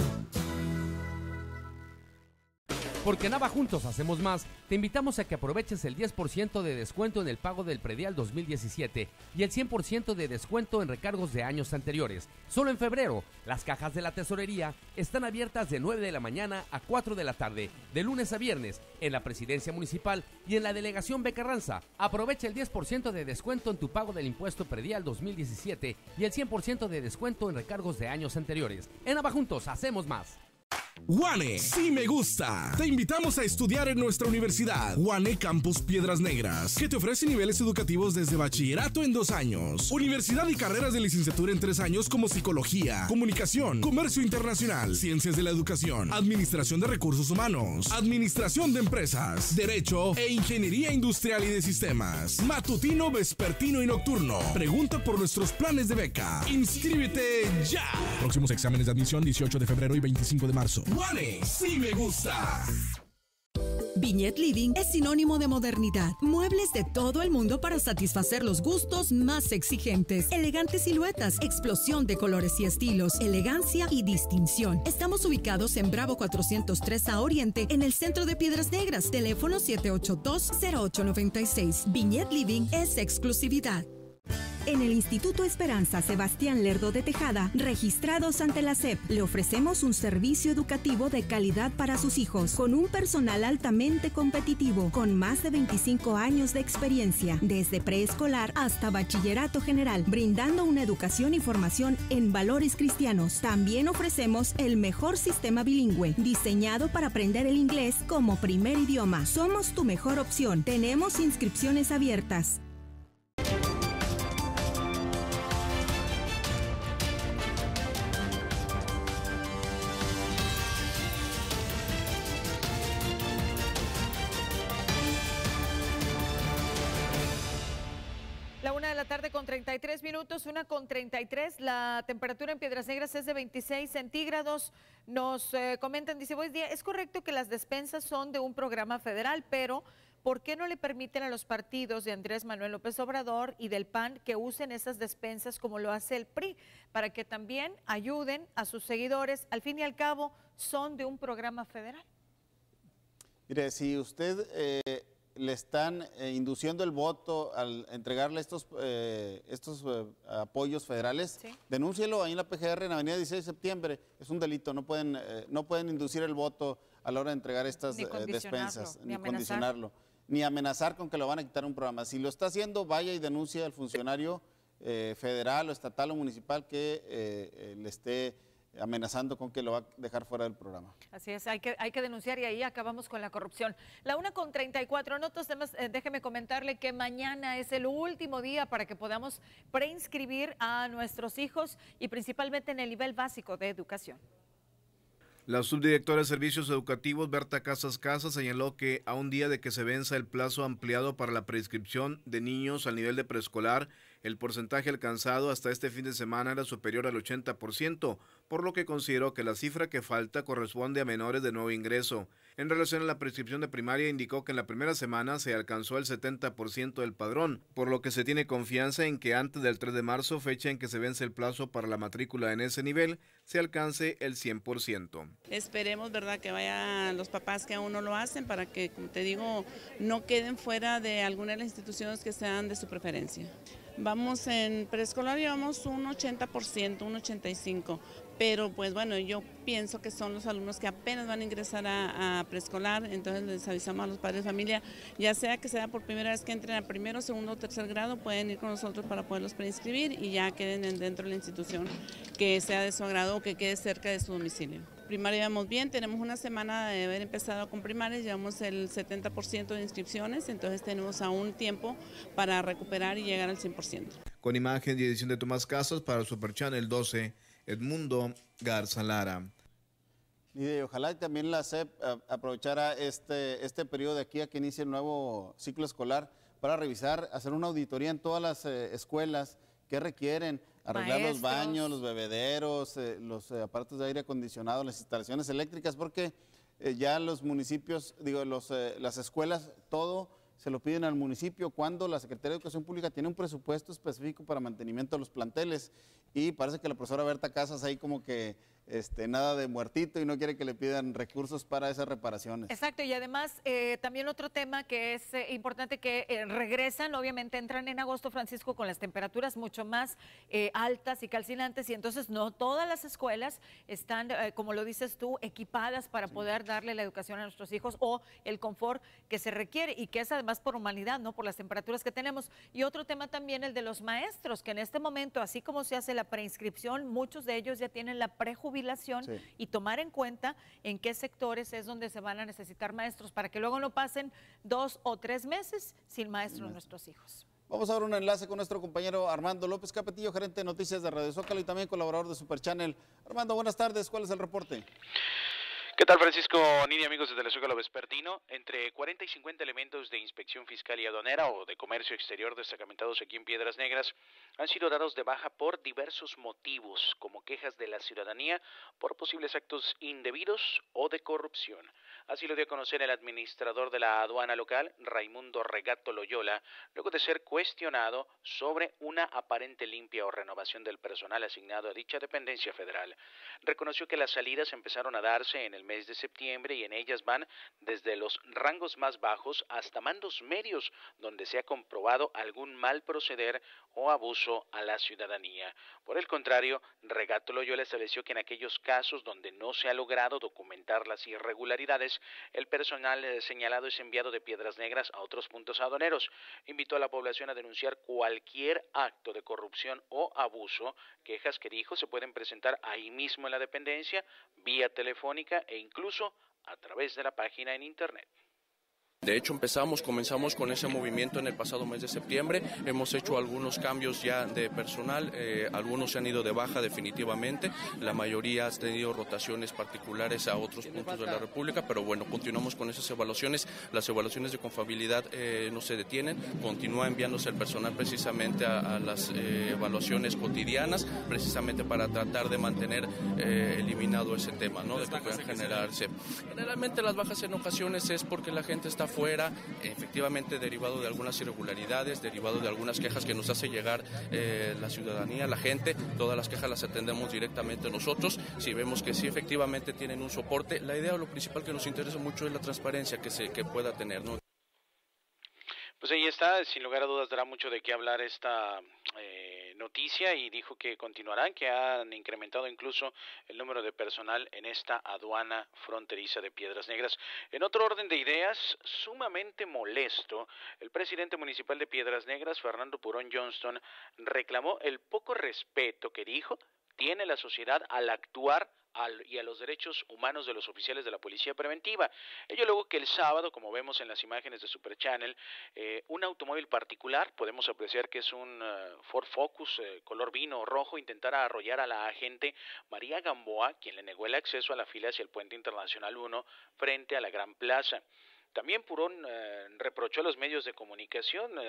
Porque en Ava Juntos hacemos más, te invitamos a que aproveches el diez por ciento de descuento en el pago del predial dos mil diecisiete y el cien por ciento de descuento en recargos de años anteriores. Solo en febrero, las cajas de la tesorería están abiertas de nueve de la mañana a cuatro de la tarde, de lunes a viernes, en la Presidencia Municipal y en la Delegación Becarranza. Aprovecha el diez por ciento de descuento en tu pago del impuesto predial dos mil diecisiete y el cien por ciento de descuento en recargos de años anteriores. En Ava Juntos hacemos más. UANE, sí me gusta. Te invitamos a estudiar en nuestra universidad, UANE Campus Piedras Negras, que te ofrece niveles educativos desde bachillerato en dos años, universidad y carreras de licenciatura en tres años como psicología, comunicación, comercio internacional, ciencias de la educación, administración de recursos humanos, administración de empresas, derecho e ingeniería industrial y de sistemas, matutino, vespertino y nocturno. Pregunta por nuestros planes de beca. Inscríbete ya. Próximos exámenes de admisión dieciocho de febrero y veinticinco de marzo. UANE, sí me gusta. Viñet Living es sinónimo de modernidad. Muebles de todo el mundo para satisfacer los gustos más exigentes. Elegantes siluetas, explosión de colores y estilos, elegancia y distinción. Estamos ubicados en Bravo cuatrocientos tres A Oriente, en el centro de Piedras Negras. Teléfono siete ocho dos, cero ocho nueve seis. Viñet Living es exclusividad. En el Instituto Esperanza Sebastián Lerdo de Tejada, registrados ante la S E P, le ofrecemos un servicio educativo de calidad para sus hijos, con un personal altamente competitivo, con más de veinticinco años de experiencia, desde preescolar hasta bachillerato general, brindando una educación y formación en valores cristianos. También ofrecemos el mejor sistema bilingüe, diseñado para aprender el inglés como primer idioma. Somos tu mejor opción. Tenemos inscripciones abiertas. La una de la tarde con treinta y tres minutos, una con treinta y tres. La temperatura en Piedras Negras es de veintiséis centígrados. Nos eh, comentan, dice, buen día, es correcto que las despensas son de un programa federal, pero ¿por qué no le permiten a los partidos de Andrés Manuel López Obrador y del P A N que usen esas despensas como lo hace el P R I, para que también ayuden a sus seguidores? Al fin y al cabo, son de un programa federal. Mire, si usted eh, le están eh, induciendo el voto al entregarle estos, eh, estos eh, apoyos federales, ¿sí?, denúncielo ahí en la P G R en Avenida dieciséis de septiembre. Es un delito, no pueden, eh, no pueden inducir el voto a la hora de entregar estas eh, despensas, ni, ni condicionarlo, ni amenazar con que lo van a quitar un programa. Si lo está haciendo, vaya y denuncie al funcionario eh, federal o estatal o municipal que eh, eh, le esté amenazando con que lo va a dejar fuera del programa. Así es, hay que, hay que denunciar y ahí acabamos con la corrupción. La una con treinta y cuatro, en otros temas, eh, déjeme comentarle que mañana es el último día para que podamos preinscribir a nuestros hijos y principalmente en el nivel básico de educación. La subdirectora de Servicios Educativos, Berta Casas Casas, señaló que a un día de que se venza el plazo ampliado para la preinscripción de niños al nivel de preescolar, El porcentaje alcanzado hasta este fin de semana era superior al ochenta por ciento, por lo que consideró que la cifra que falta corresponde a menores de nuevo ingreso. En relación a la prescripción de primaria, indicó que en la primera semana se alcanzó el setenta por ciento del padrón, por lo que se tiene confianza en que antes del tres de marzo, fecha en que se vence el plazo para la matrícula en ese nivel, se alcance el cien por ciento. Esperemos, ¿verdad?, que vayan los papás que aún no lo hacen para que, como te digo, no queden fuera de alguna de las instituciones que sean de su preferencia. Vamos en preescolar, llevamos un ochenta por ciento, un ochenta y cinco por ciento, pero pues bueno, yo pienso que son los alumnos que apenas van a ingresar a, a preescolar, entonces les avisamos a los padres de familia, ya sea que sea por primera vez que entren a primero, segundo o tercer grado, pueden ir con nosotros para poderlos preinscribir y ya queden dentro de la institución que sea de su agrado o que quede cerca de su domicilio. Primaria llevamos bien, tenemos una semana de haber empezado con primarias, llevamos el setenta por ciento de inscripciones, entonces tenemos aún tiempo para recuperar y llegar al cien por ciento. Con imagen y edición de Tomás Casas para Super Channel doce, Edmundo Garza Lara. Y ojalá también la S E P aprovechara este, este periodo de aquí a que inicie el nuevo ciclo escolar para revisar, hacer una auditoría en todas las eh, escuelas que requieren arreglar Maestros. los baños, los bebederos, eh, los eh, aparatos de aire acondicionado, las instalaciones eléctricas, porque eh, ya los municipios, digo, los, eh, las escuelas, todo se lo piden al municipio cuando la Secretaría de Educación Pública tiene un presupuesto específico para mantenimiento de los planteles y parece que la profesora Berta Casas ahí como que este, nada de muertito y no quiere que le pidan recursos para esas reparaciones. Exacto, y además eh, también otro tema que es eh, importante que eh, regresan, obviamente entran en agosto, Francisco, con las temperaturas mucho más eh, altas y calcinantes y entonces no todas las escuelas están, eh, como lo dices tú, equipadas para sí. poder darle la educación a nuestros hijos o el confort que se requiere y que es además por humanidad, ¿no? Por las temperaturas que tenemos. Y otro tema también el de los maestros, que en este momento, así como se hace la preinscripción, muchos de ellos ya tienen la prejubilación Sí. y tomar en cuenta en qué sectores es donde se van a necesitar maestros para que luego no pasen dos o tres meses sin maestros nuestros hijos. Vamos a ver un enlace con nuestro compañero Armando López Capetillo, gerente de noticias de Radio Zócalo y también colaborador de Super Channel. Armando, buenas tardes, ¿cuál es el reporte? ¿Qué tal, Francisco? Nidia, amigos desde el Zócalo Vespertino. Entre cuarenta y cincuenta elementos de inspección fiscal y aduanera o de comercio exterior destacamentados aquí en Piedras Negras han sido dados de baja por diversos motivos, como quejas de la ciudadanía por posibles actos indebidos o de corrupción. Así lo dio a conocer el administrador de la aduana local, Raimundo Regato Loyola, luego de ser cuestionado sobre una aparente limpia o renovación del personal asignado a dicha dependencia federal. Reconoció que las salidas empezaron a darse en el mes de septiembre y en ellas van desde los rangos más bajos hasta mandos medios, donde se ha comprobado algún mal proceder o abuso a la ciudadanía. Por el contrario, Regato Loyola estableció que en aquellos casos donde no se ha logrado documentar las irregularidades, el personal señalado es enviado de Piedras Negras a otros puntos aduaneros. Invitó a la población a denunciar cualquier acto de corrupción o abuso, quejas que dijo se pueden presentar ahí mismo en la dependencia, vía telefónica e incluso a través de la página en internet. De hecho, empezamos, comenzamos con ese movimiento en el pasado mes de septiembre. Hemos hecho algunos cambios ya de personal, eh, algunos se han ido de baja definitivamente, la mayoría ha tenido rotaciones particulares a otros puntos de la República, pero bueno, continuamos con esas evaluaciones. Las evaluaciones de confiabilidad eh, no se detienen, continúa enviándose el personal precisamente a, a las eh, evaluaciones cotidianas, precisamente para tratar de mantener eh, eliminado ese tema, ¿no? De que puedan generarse. Generalmente las bajas en ocasiones es porque la gente está fuera, efectivamente derivado de algunas irregularidades, derivado de algunas quejas que nos hace llegar eh, la ciudadanía, la gente. Todas las quejas las atendemos directamente nosotros. Si vemos que sí efectivamente tienen un soporte, la idea o lo principal que nos interesa mucho es la transparencia que se que pueda tener, ¿no? Pues ahí está, sin lugar a dudas dará mucho de qué hablar esta eh, noticia y dijo que continuarán, que han incrementado incluso el número de personal en esta aduana fronteriza de Piedras Negras. En otro orden de ideas, sumamente molesto, el presidente municipal de Piedras Negras, Fernando Purón Johnston, reclamó el poco respeto que dijo tiene la sociedad al actuar al, y a los derechos humanos de los oficiales de la policía preventiva. Ello luego que el sábado, como vemos en las imágenes de Super Channel, eh, un automóvil particular, podemos apreciar que es un uh, Ford Focus eh, color vino rojo, intentara arrollar a la agente María Gamboa, quien le negó el acceso a la fila hacia el Puente Internacional uno frente a la Gran Plaza. También Purón eh, reprochó a los medios de comunicación, eh,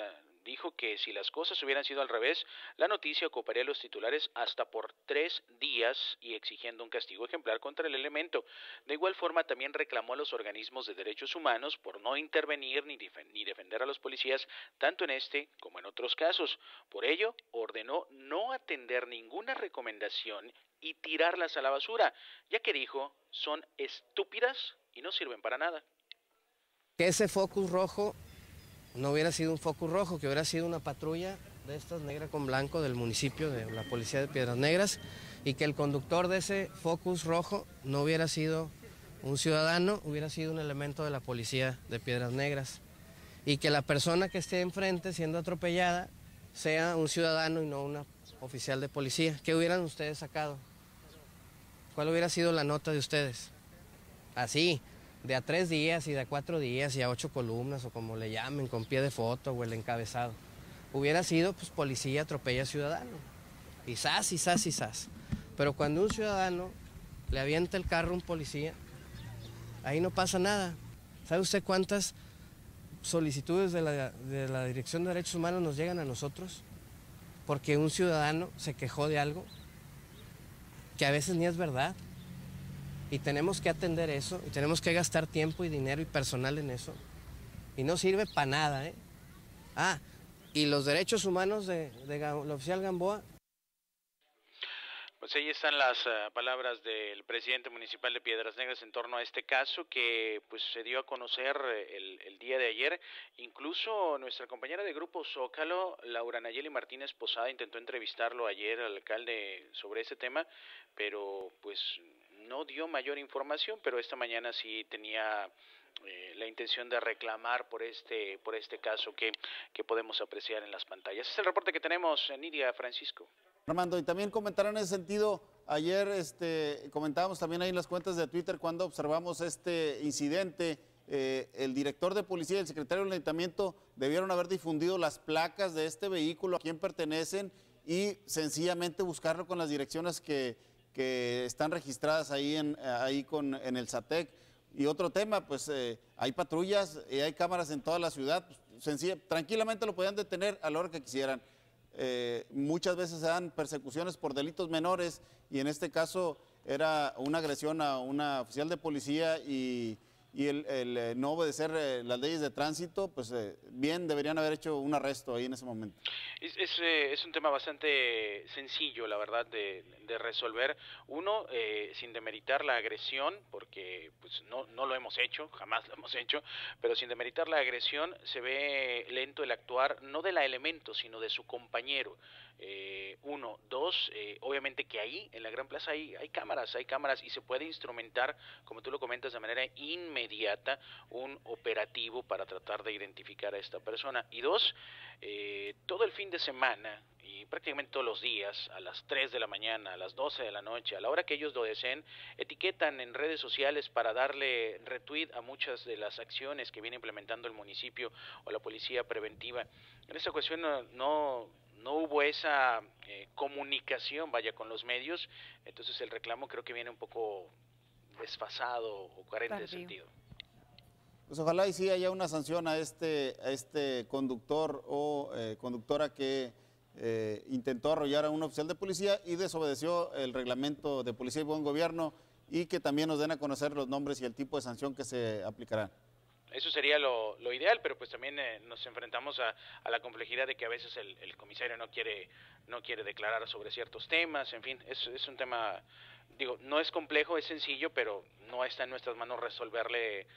Dijo que si las cosas hubieran sido al revés, la noticia ocuparía a los titulares hasta por tres días y exigiendo un castigo ejemplar contra el elemento. De igual forma, también reclamó a los organismos de derechos humanos por no intervenir ni, ni defender a los policías, tanto en este como en otros casos. Por ello, ordenó no atender ninguna recomendación y tirarlas a la basura, ya que dijo, son estúpidas y no sirven para nada. Que ese focus rojo no hubiera sido un focus rojo, que hubiera sido una patrulla de estas negra con blanco del municipio de la policía de Piedras Negras, y que el conductor de ese focus rojo no hubiera sido un ciudadano, hubiera sido un elemento de la policía de Piedras Negras, y que la persona que esté enfrente siendo atropellada sea un ciudadano y no una oficial de policía. ¿Qué hubieran ustedes sacado? ¿Cuál hubiera sido la nota de ustedes? Así, de a tres días y de a cuatro días y a ocho columnas o como le llamen, con pie de foto o el encabezado. Hubiera sido, pues, policía atropella ciudadano. Y zas, y zas, y zas. Pero cuando un ciudadano le avienta el carro a un policía, ahí no pasa nada. ¿Sabe usted cuántas solicitudes de la, de la Dirección de Derechos Humanos nos llegan a nosotros? Porque un ciudadano se quejó de algo que a veces ni es verdad, y tenemos que atender eso, y tenemos que gastar tiempo y dinero y personal en eso, y no sirve para nada, ¿eh? Ah, y los derechos humanos de, de la oficial Gamboa. Pues ahí están las uh, palabras del presidente municipal de Piedras Negras en torno a este caso que pues se dio a conocer el, el día de ayer. Incluso nuestra compañera de Grupo Zócalo, Laura Nayeli Martínez Posada, intentó entrevistarlo ayer al alcalde sobre ese tema, pero pues no dio mayor información, pero esta mañana sí tenía eh, la intención de reclamar por este por este caso que, que podemos apreciar en las pantallas. Es el reporte que tenemos, Nidia, Francisco. Armando, y también comentar en ese sentido, ayer este, comentábamos también ahí en las cuentas de Twitter cuando observamos este incidente, eh, el director de policía y el secretario del ayuntamiento debieron haber difundido las placas de este vehículo, a quién pertenecen, y sencillamente buscarlo con las direcciones que, que están registradas ahí, en, ahí con, en el SATEC. Y otro tema, pues eh, hay patrullas y hay cámaras en toda la ciudad, pues, sencilla, tranquilamente lo podían detener a la hora que quisieran. Eh, muchas veces se dan persecuciones por delitos menores y en este caso era una agresión a una oficial de policía y, y el, el eh, no obedecer eh, las leyes de tránsito, pues eh, bien deberían haber hecho un arresto ahí en ese momento. Es, es, eh, es un tema bastante sencillo, la verdad, de, de resolver. Uno, eh, sin demeritar la agresión, porque pues no, no lo hemos hecho, jamás lo hemos hecho, pero sin demeritar la agresión se ve lento el actuar, no de la elemento, sino de su compañero. Eh, uno, dos, eh, obviamente que ahí, en la Gran Plaza, hay, hay cámaras, hay cámaras y se puede instrumentar, como tú lo comentas, de manera inmediata, un operativo para tratar de identificar a esta persona. Y dos, eh, todo el fin de semana y prácticamente todos los días, a las tres de la mañana, a las doce de la noche, a la hora que ellos lo deseen, etiquetan en redes sociales para darle retweet a muchas de las acciones que viene implementando el municipio o la policía preventiva. En esta cuestión no, no, no hubo esa eh, comunicación, vaya, con los medios, entonces el reclamo creo que viene un poco desfasado o carente de sentido. Pues ojalá y sí haya una sanción a este, a este conductor o eh, conductora que eh, intentó arrollar a un oficial de policía y desobedeció el reglamento de policía y buen gobierno, y que también nos den a conocer los nombres y el tipo de sanción que se aplicará. Eso sería lo, lo ideal, pero pues también eh, nos enfrentamos a, a la complejidad de que a veces el, el comisario no quiere, no quiere declarar sobre ciertos temas, en fin, es, es un tema, digo, no es complejo, es sencillo, pero no está en nuestras manos resolverle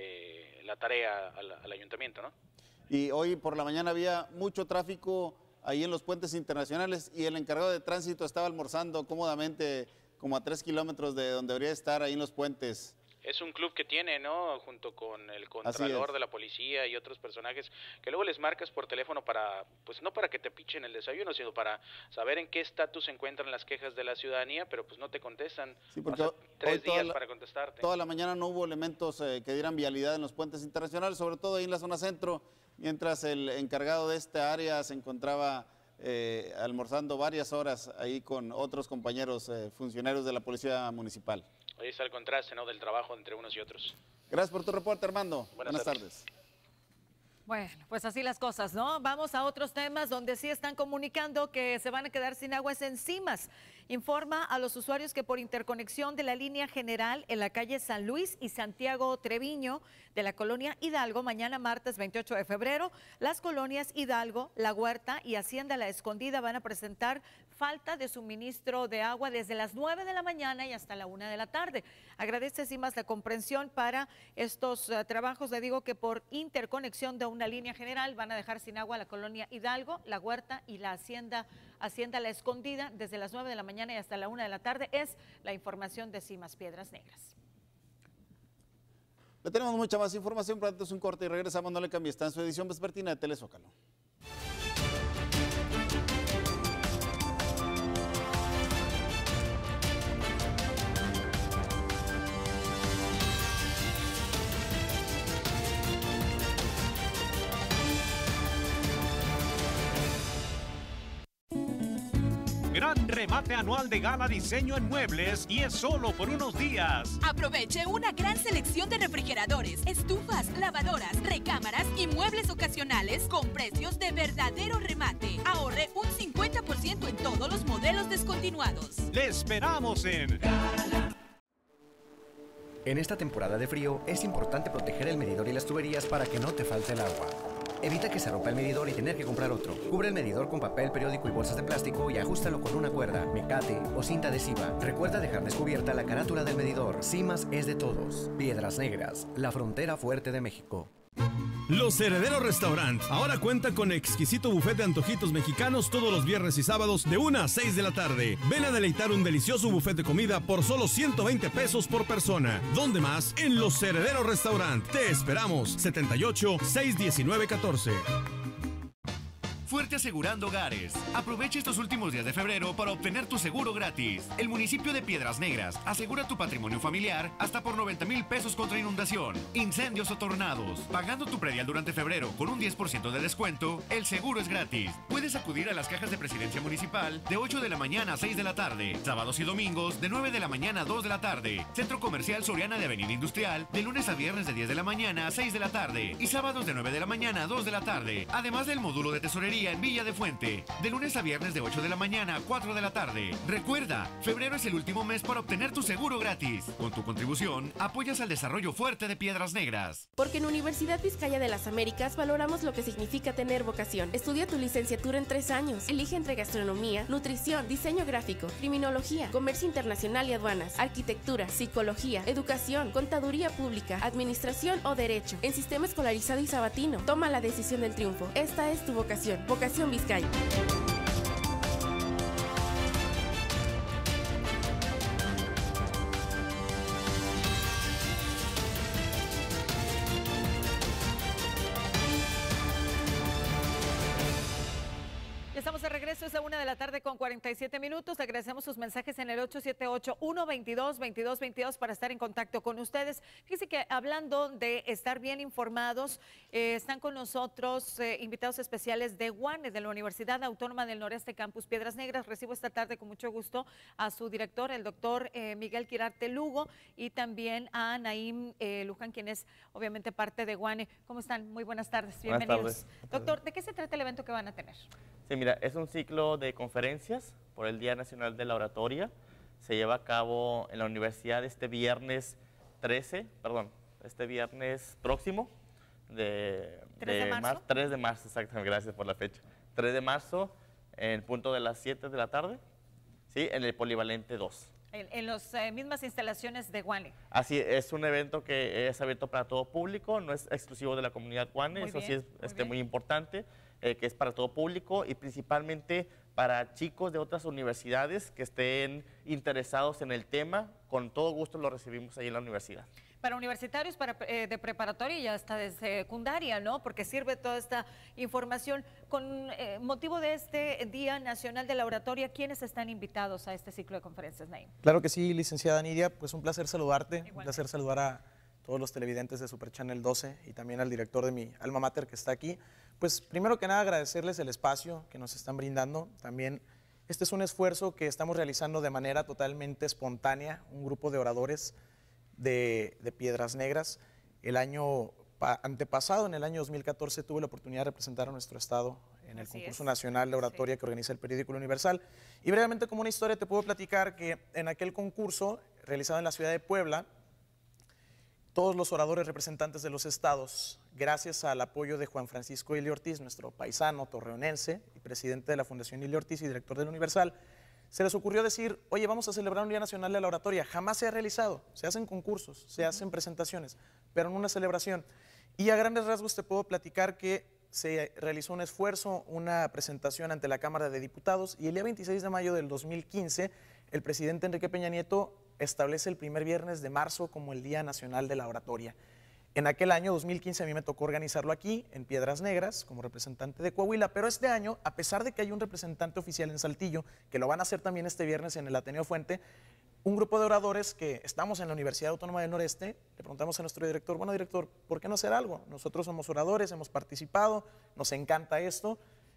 eh, la tarea al, al ayuntamiento, ¿no? Y hoy por la mañana había mucho tráfico ahí en los puentes internacionales y el encargado de tránsito estaba almorzando cómodamente como a tres kilómetros de donde debería estar, ahí en los puentes. Es un club que tiene, ¿no? Junto con el contralor de la policía y otros personajes que luego les marcas por teléfono para, pues no para que te pichen el desayuno, sino para saber en qué estatus se encuentran las quejas de la ciudadanía, pero pues no te contestan. Sí, porque Pasan tres días la, para contestarte. Toda la mañana no hubo elementos eh, que dieran vialidad en los puentes internacionales, sobre todo ahí en la zona centro, mientras el encargado de esta área se encontraba eh, almorzando varias horas ahí con otros compañeros eh, funcionarios de la policía municipal. Ahí está el contraste, ¿no?, del trabajo entre unos y otros. Gracias por tu reporte, Armando. Buenas, Buenas tardes. tardes. Bueno, pues así las cosas, ¿no? Vamos a otros temas donde sí están comunicando que se van a quedar sin aguas en Cimas. Informa a los usuarios que por interconexión de la línea general en la calle San Luis y Santiago Treviño de la colonia Hidalgo, mañana martes veintiocho de febrero, las colonias Hidalgo, La Huerta y Hacienda La Escondida van a presentar falta de suministro de agua desde las nueve de la mañana y hasta la una de la tarde. Agradece Cimas la comprensión para estos uh, trabajos. Le digo que por interconexión de una línea general van a dejar sin agua la colonia Hidalgo, La Huerta y la Hacienda, Hacienda La Escondida desde las nueve de la mañana y hasta la una de la tarde. Es la información de Cimas Piedras Negras. Le tenemos mucha más información, pero antes un corte y regresamos. No le cambie, está en su edición vespertina de Telezócalo. Gran remate anual de Gala Diseño en Muebles y es solo por unos días. Aproveche una gran selección de refrigeradores, estufas, lavadoras, recámaras y muebles ocasionales con precios de verdadero remate. Ahorre un cincuenta por ciento en todos los modelos descontinuados. Le esperamos en Gala. En esta temporada de frío es importante proteger el medidor y las tuberías para que no te falte el agua. Evita que se rompa el medidor y tener que comprar otro. Cubre el medidor con papel periódico y bolsas de plástico y ajústalo con una cuerda, mecate o cinta adhesiva. Recuerda dejar descubierta la carátula del medidor. Cimas es de todos. Piedras Negras, la frontera fuerte de México. Los Herederos Restaurant ahora cuenta con exquisito buffet de antojitos mexicanos todos los viernes y sábados de una a seis de la tarde. Ven a deleitar un delicioso buffet de comida por solo ciento veinte pesos por persona. ¿Dónde más? En Los Herederos Restaurant. Te esperamos. setenta y ocho, seiscientos diecinueve, catorce. Fuerte Asegurando Hogares. Aprovecha estos últimos días de febrero para obtener tu seguro gratis. El municipio de Piedras Negras asegura tu patrimonio familiar hasta por noventa mil pesos contra inundación, incendios o tornados. Pagando tu predial durante febrero con un diez por ciento de descuento, el seguro es gratis. Puedes acudir a las cajas de Presidencia Municipal de ocho de la mañana a seis de la tarde. Sábados y domingos de nueve de la mañana a dos de la tarde. Centro Comercial Soriana de Avenida Industrial de lunes a viernes de diez de la mañana a seis de la tarde. Y sábados de nueve de la mañana a dos de la tarde. Además del módulo de tesorería en Villa de Fuente, de lunes a viernes de ocho de la mañana a cuatro de la tarde. Recuerda, febrero es el último mes para obtener tu seguro gratis. Con tu contribución, apoyas al desarrollo fuerte de Piedras Negras. Porque en Universidad Vizcaya de las Américas valoramos lo que significa tener vocación. Estudia tu licenciatura en tres años. Elige entre gastronomía, nutrición, diseño gráfico, criminología, comercio internacional y aduanas, arquitectura, psicología, educación, contaduría pública, administración o derecho. En sistema escolarizado y sabatino. Toma la decisión del triunfo. Esta es tu vocación. Vocación Vizcaya. Estamos de regreso, es la una de la tarde con cuarenta y siete minutos. Le agradecemos sus mensajes en el ocho siete ocho, uno veintidós, veintidós veintidós para estar en contacto con ustedes. Fíjense que hablando de estar bien informados, eh, están con nosotros eh, invitados especiales de UANE, de la Universidad Autónoma del Noreste, Campus Piedras Negras. Recibo esta tarde con mucho gusto a su director, el doctor eh, Miguel Quirarte Lugo, y también a Naim eh, Luján, quien es obviamente parte de UANE. ¿Cómo están? Muy buenas tardes, bienvenidos. Buenas tardes. Doctor, ¿de qué se trata el evento que van a tener? Sí, mira, es un ciclo de conferencias por el Día Nacional de la Oratoria. Se lleva a cabo en la universidad este viernes trece, perdón, este viernes próximo, de, ¿tres de marzo? tres de marzo, exactamente, gracias por la fecha. tres de marzo, en el punto de las siete de la tarde, ¿sí? En el Polivalente dos. En, en las eh, mismas instalaciones de UANE. Así es, un evento que es abierto para todo público, no es exclusivo de la comunidad UANE, Muy eso bien, sí es muy este, bien. muy importante, eh, que es para todo público y principalmente para chicos de otras universidades que estén interesados en el tema, con todo gusto lo recibimos ahí en la universidad. Para universitarios, para eh, de preparatoria y hasta de secundaria, ¿no? Porque sirve toda esta información. Con eh, motivo de este Día Nacional de la Oratoria, ¿quiénes están invitados a este ciclo de conferencias, Naim? Claro que sí, licenciada Nidia, pues un placer saludarte, Igualmente. un placer saludar a todos los televidentes de Super Channel doce y también al director de mi alma mater que está aquí. Pues primero que nada agradecerles el espacio que nos están brindando. También este es un esfuerzo que estamos realizando de manera totalmente espontánea, un grupo de oradores de, de Piedras Negras. El año antepasado, en el año dos mil catorce, tuve la oportunidad de representar a nuestro estado en el Así concurso es. nacional de oratoria sí. que organiza el periódico El Universal. Y brevemente, como una historia, te puedo platicar que en aquel concurso realizado en la ciudad de Puebla, todos los oradores representantes de los estados, gracias al apoyo de Juan Francisco Ili Ortiz, nuestro paisano torreonense y presidente de la Fundación Ili Ortiz y director del Universal, se les ocurrió decir, oye, vamos a celebrar un Día Nacional de la Oratoria. Jamás se ha realizado, se hacen concursos, se hacen presentaciones, pero en una celebración. Y a grandes rasgos te puedo platicar que se realizó un esfuerzo, una presentación ante la Cámara de Diputados, y el día veintiséis de mayo del dos mil quince, el presidente Enrique Peña Nieto establece el primer viernes de marzo como el Día Nacional de la Oratoria. En aquel año, dos mil quince, a mí me tocó organizarlo aquí, en Piedras Negras, como representante de Coahuila, pero este año, a pesar de que hay un representante oficial en Saltillo, que lo van a hacer también este viernes en el Ateneo Fuente, un grupo de oradores que estamos en la Universidad Autónoma del Noreste, le preguntamos a nuestro director, bueno, director, ¿por qué no hacer algo? Nosotros somos oradores, hemos participado, nos encanta esto,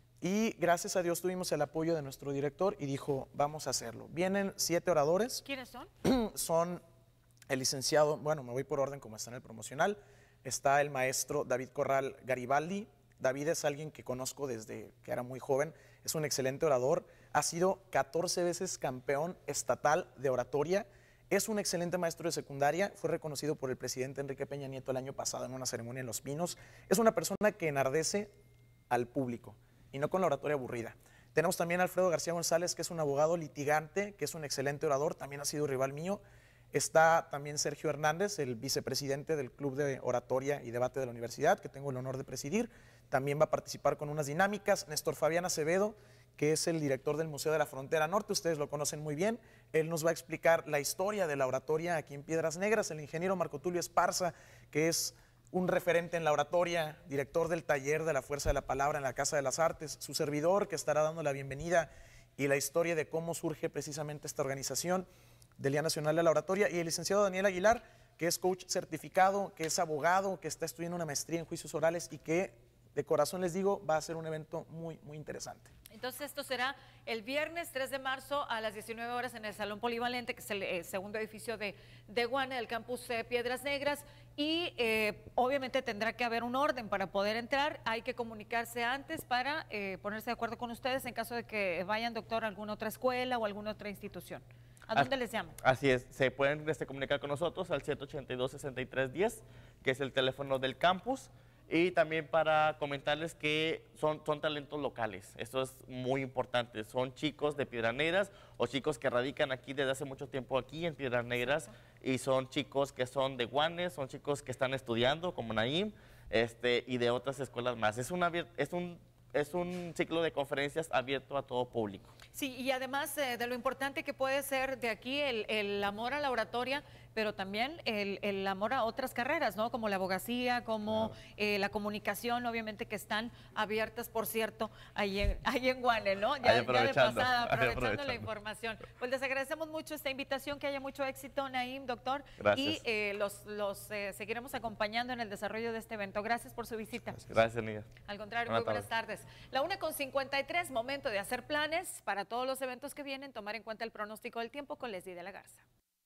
y gracias a Dios tuvimos el apoyo de nuestro director y dijo, vamos a hacerlo. Vienen siete oradores. ¿Quiénes son? Son el licenciado, bueno, me voy por orden como está en el promocional, está el maestro David Corral Garibaldi. David es alguien que conozco desde que era muy joven, es un excelente orador, ha sido catorce veces campeón estatal de oratoria, es un excelente maestro de secundaria, fue reconocido por el presidente Enrique Peña Nieto el año pasado en una ceremonia en Los Pinos, es una persona que enardece al público y no con la oratoria aburrida. Tenemos también a Alfredo García González, que es un abogado litigante, que es un excelente orador, también ha sido rival mío. Está también Sergio Hernández, el vicepresidente del Club de Oratoria y Debate de la Universidad, que tengo el honor de presidir. También va a participar con unas dinámicas. Néstor Fabián Acevedo, que es el director del Museo de la Frontera Norte, ustedes lo conocen muy bien. Él nos va a explicar la historia de la oratoria aquí en Piedras Negras. El ingeniero Marco Tulio Esparza, que es un referente en la oratoria, director del taller de la Fuerza de la Palabra en la Casa de las Artes. Su servidor, que estará dando la bienvenida y la historia de cómo surge precisamente esta organización del Día Nacional de la Oratoria, y el licenciado Daniel Aguilar, que es coach certificado, que es abogado, que está estudiando una maestría en juicios orales y que, de corazón les digo, va a ser un evento muy, muy interesante. Entonces esto será el viernes tres de marzo a las diecinueve horas en el Salón Polivalente, que es el eh, segundo edificio de, de Guane, del campus eh, Piedras Negras, y eh, obviamente tendrá que haber un orden para poder entrar. Hay que comunicarse antes para eh, ponerse de acuerdo con ustedes en caso de que vayan, doctor, a alguna otra escuela o alguna otra institución. ¿A dónde les llaman? Así es, se pueden este, comunicar con nosotros al siete ochenta y dos, sesenta y tres diez, que es el teléfono del campus, y también para comentarles que son, son talentos locales, esto es muy importante, son chicos de Piedras Negras o chicos que radican aquí desde hace mucho tiempo aquí en Piedras Negras, y son chicos que son de Guanes, son chicos que están estudiando como Naim, este, y de otras escuelas más. Es, una, es un Es un ciclo de conferencias abierto a todo público. Sí, y además eh, de lo importante que puede ser de aquí el, el amor a la oratoria, pero también el, el amor a otras carreras, ¿no? Como la abogacía, como claro. eh, la comunicación, obviamente, que están abiertas, por cierto, ahí en, ahí en Guane, ¿no? Ya, ya de pasada, aprovechando, aprovechando la información. Pues les agradecemos mucho esta invitación, que haya mucho éxito, Naim, doctor. Gracias. Y eh, los, los eh, seguiremos acompañando en el desarrollo de este evento. Gracias por su visita. Gracias, Nidia. Al contrario, Buena muy buenas tarde. tardes. La una con cincuenta y tres, momento de hacer planes para todos los eventos que vienen, tomar en cuenta el pronóstico del tiempo con Leslie de la Garza.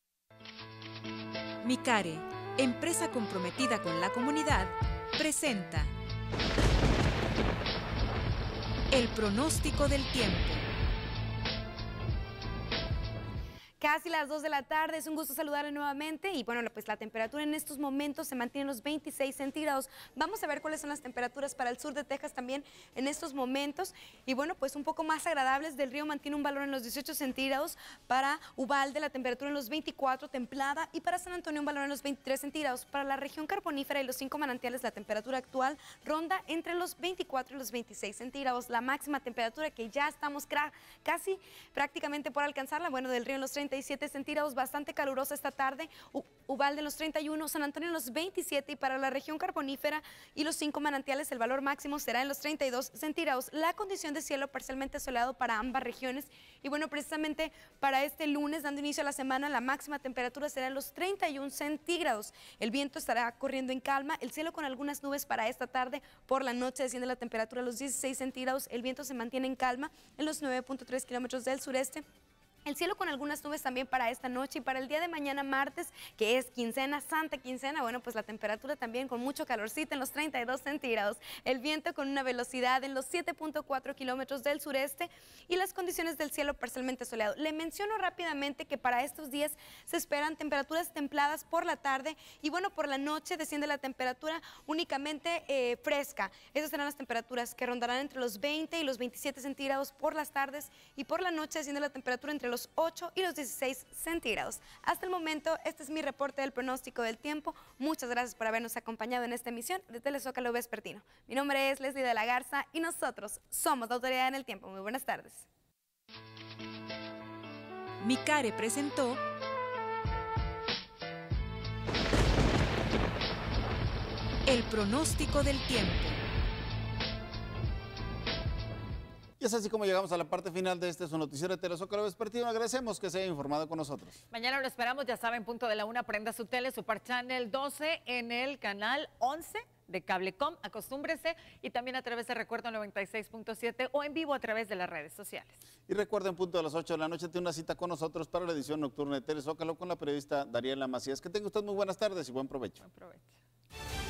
Micare, empresa comprometida con la comunidad, presenta el pronóstico del tiempo. Casi las dos de la tarde, es un gusto saludarle nuevamente y bueno, pues la temperatura en estos momentos se mantiene en los veintiséis centígrados. Vamos a ver cuáles son las temperaturas para el sur de Texas también en estos momentos y bueno, pues un poco más agradables. Del Río mantiene un valor en los dieciocho centígrados, para Uvalde la temperatura en los veinticuatro, templada, y para San Antonio un valor en los veintitrés centígrados. Para la región carbonífera y los cinco manantiales la temperatura actual ronda entre los veinticuatro y los veintiséis centígrados. La máxima temperatura que ya estamos casi prácticamente por alcanzarla, bueno, del Río en los treinta y siete centígrados, bastante calurosa esta tarde, U Uvalde en los treinta y uno, San Antonio en los veintisiete, y para la región carbonífera y los cinco manantiales el valor máximo será en los treinta y dos centígrados. La condición de cielo parcialmente soleado para ambas regiones y bueno, precisamente para este lunes, dando inicio a la semana, la máxima temperatura será en los treinta y un centígrados. El viento estará corriendo en calma, el cielo con algunas nubes para esta tarde. Por la noche desciende la temperatura a los dieciséis centígrados, el viento se mantiene en calma en los nueve punto tres kilómetros del sureste. El cielo con algunas nubes también para esta noche y para el día de mañana martes, que es quincena, santa quincena, bueno, pues la temperatura también con mucho calorcito en los treinta y dos centígrados. El viento con una velocidad en los siete punto cuatro kilómetros del sureste y las condiciones del cielo parcialmente soleado. Le menciono rápidamente que para estos días se esperan temperaturas templadas por la tarde y bueno, por la noche desciende la temperatura únicamente eh, fresca. Esas serán las temperaturas que rondarán entre los veinte y los veintisiete centígrados por las tardes y por la noche desciende la temperatura entre los ocho y los dieciséis centígrados. Hasta el momento, este es mi reporte del pronóstico del tiempo. Muchas gracias por habernos acompañado en esta emisión de Telezócalo Vespertino. Mi nombre es Leslie de la Garza y nosotros somos la autoridad en el tiempo. Muy buenas tardes. Micare presentó el pronóstico del tiempo. Y es así como llegamos a la parte final de este su noticiero de Telezócalo Vespertino. Agradecemos que se haya informado con nosotros. Mañana lo esperamos, ya saben, punto de la una, prenda su tele, Super Channel doce en el canal once de Cablecom, acostúmbrese, y también a través de Recuerdo noventa y seis punto siete o en vivo a través de las redes sociales. Y recuerden, punto de las ocho de la noche tiene una cita con nosotros para la edición nocturna de Telezócalo con la periodista Dariela Macías. Que tenga usted muy buenas tardes y buen provecho. Buen provecho.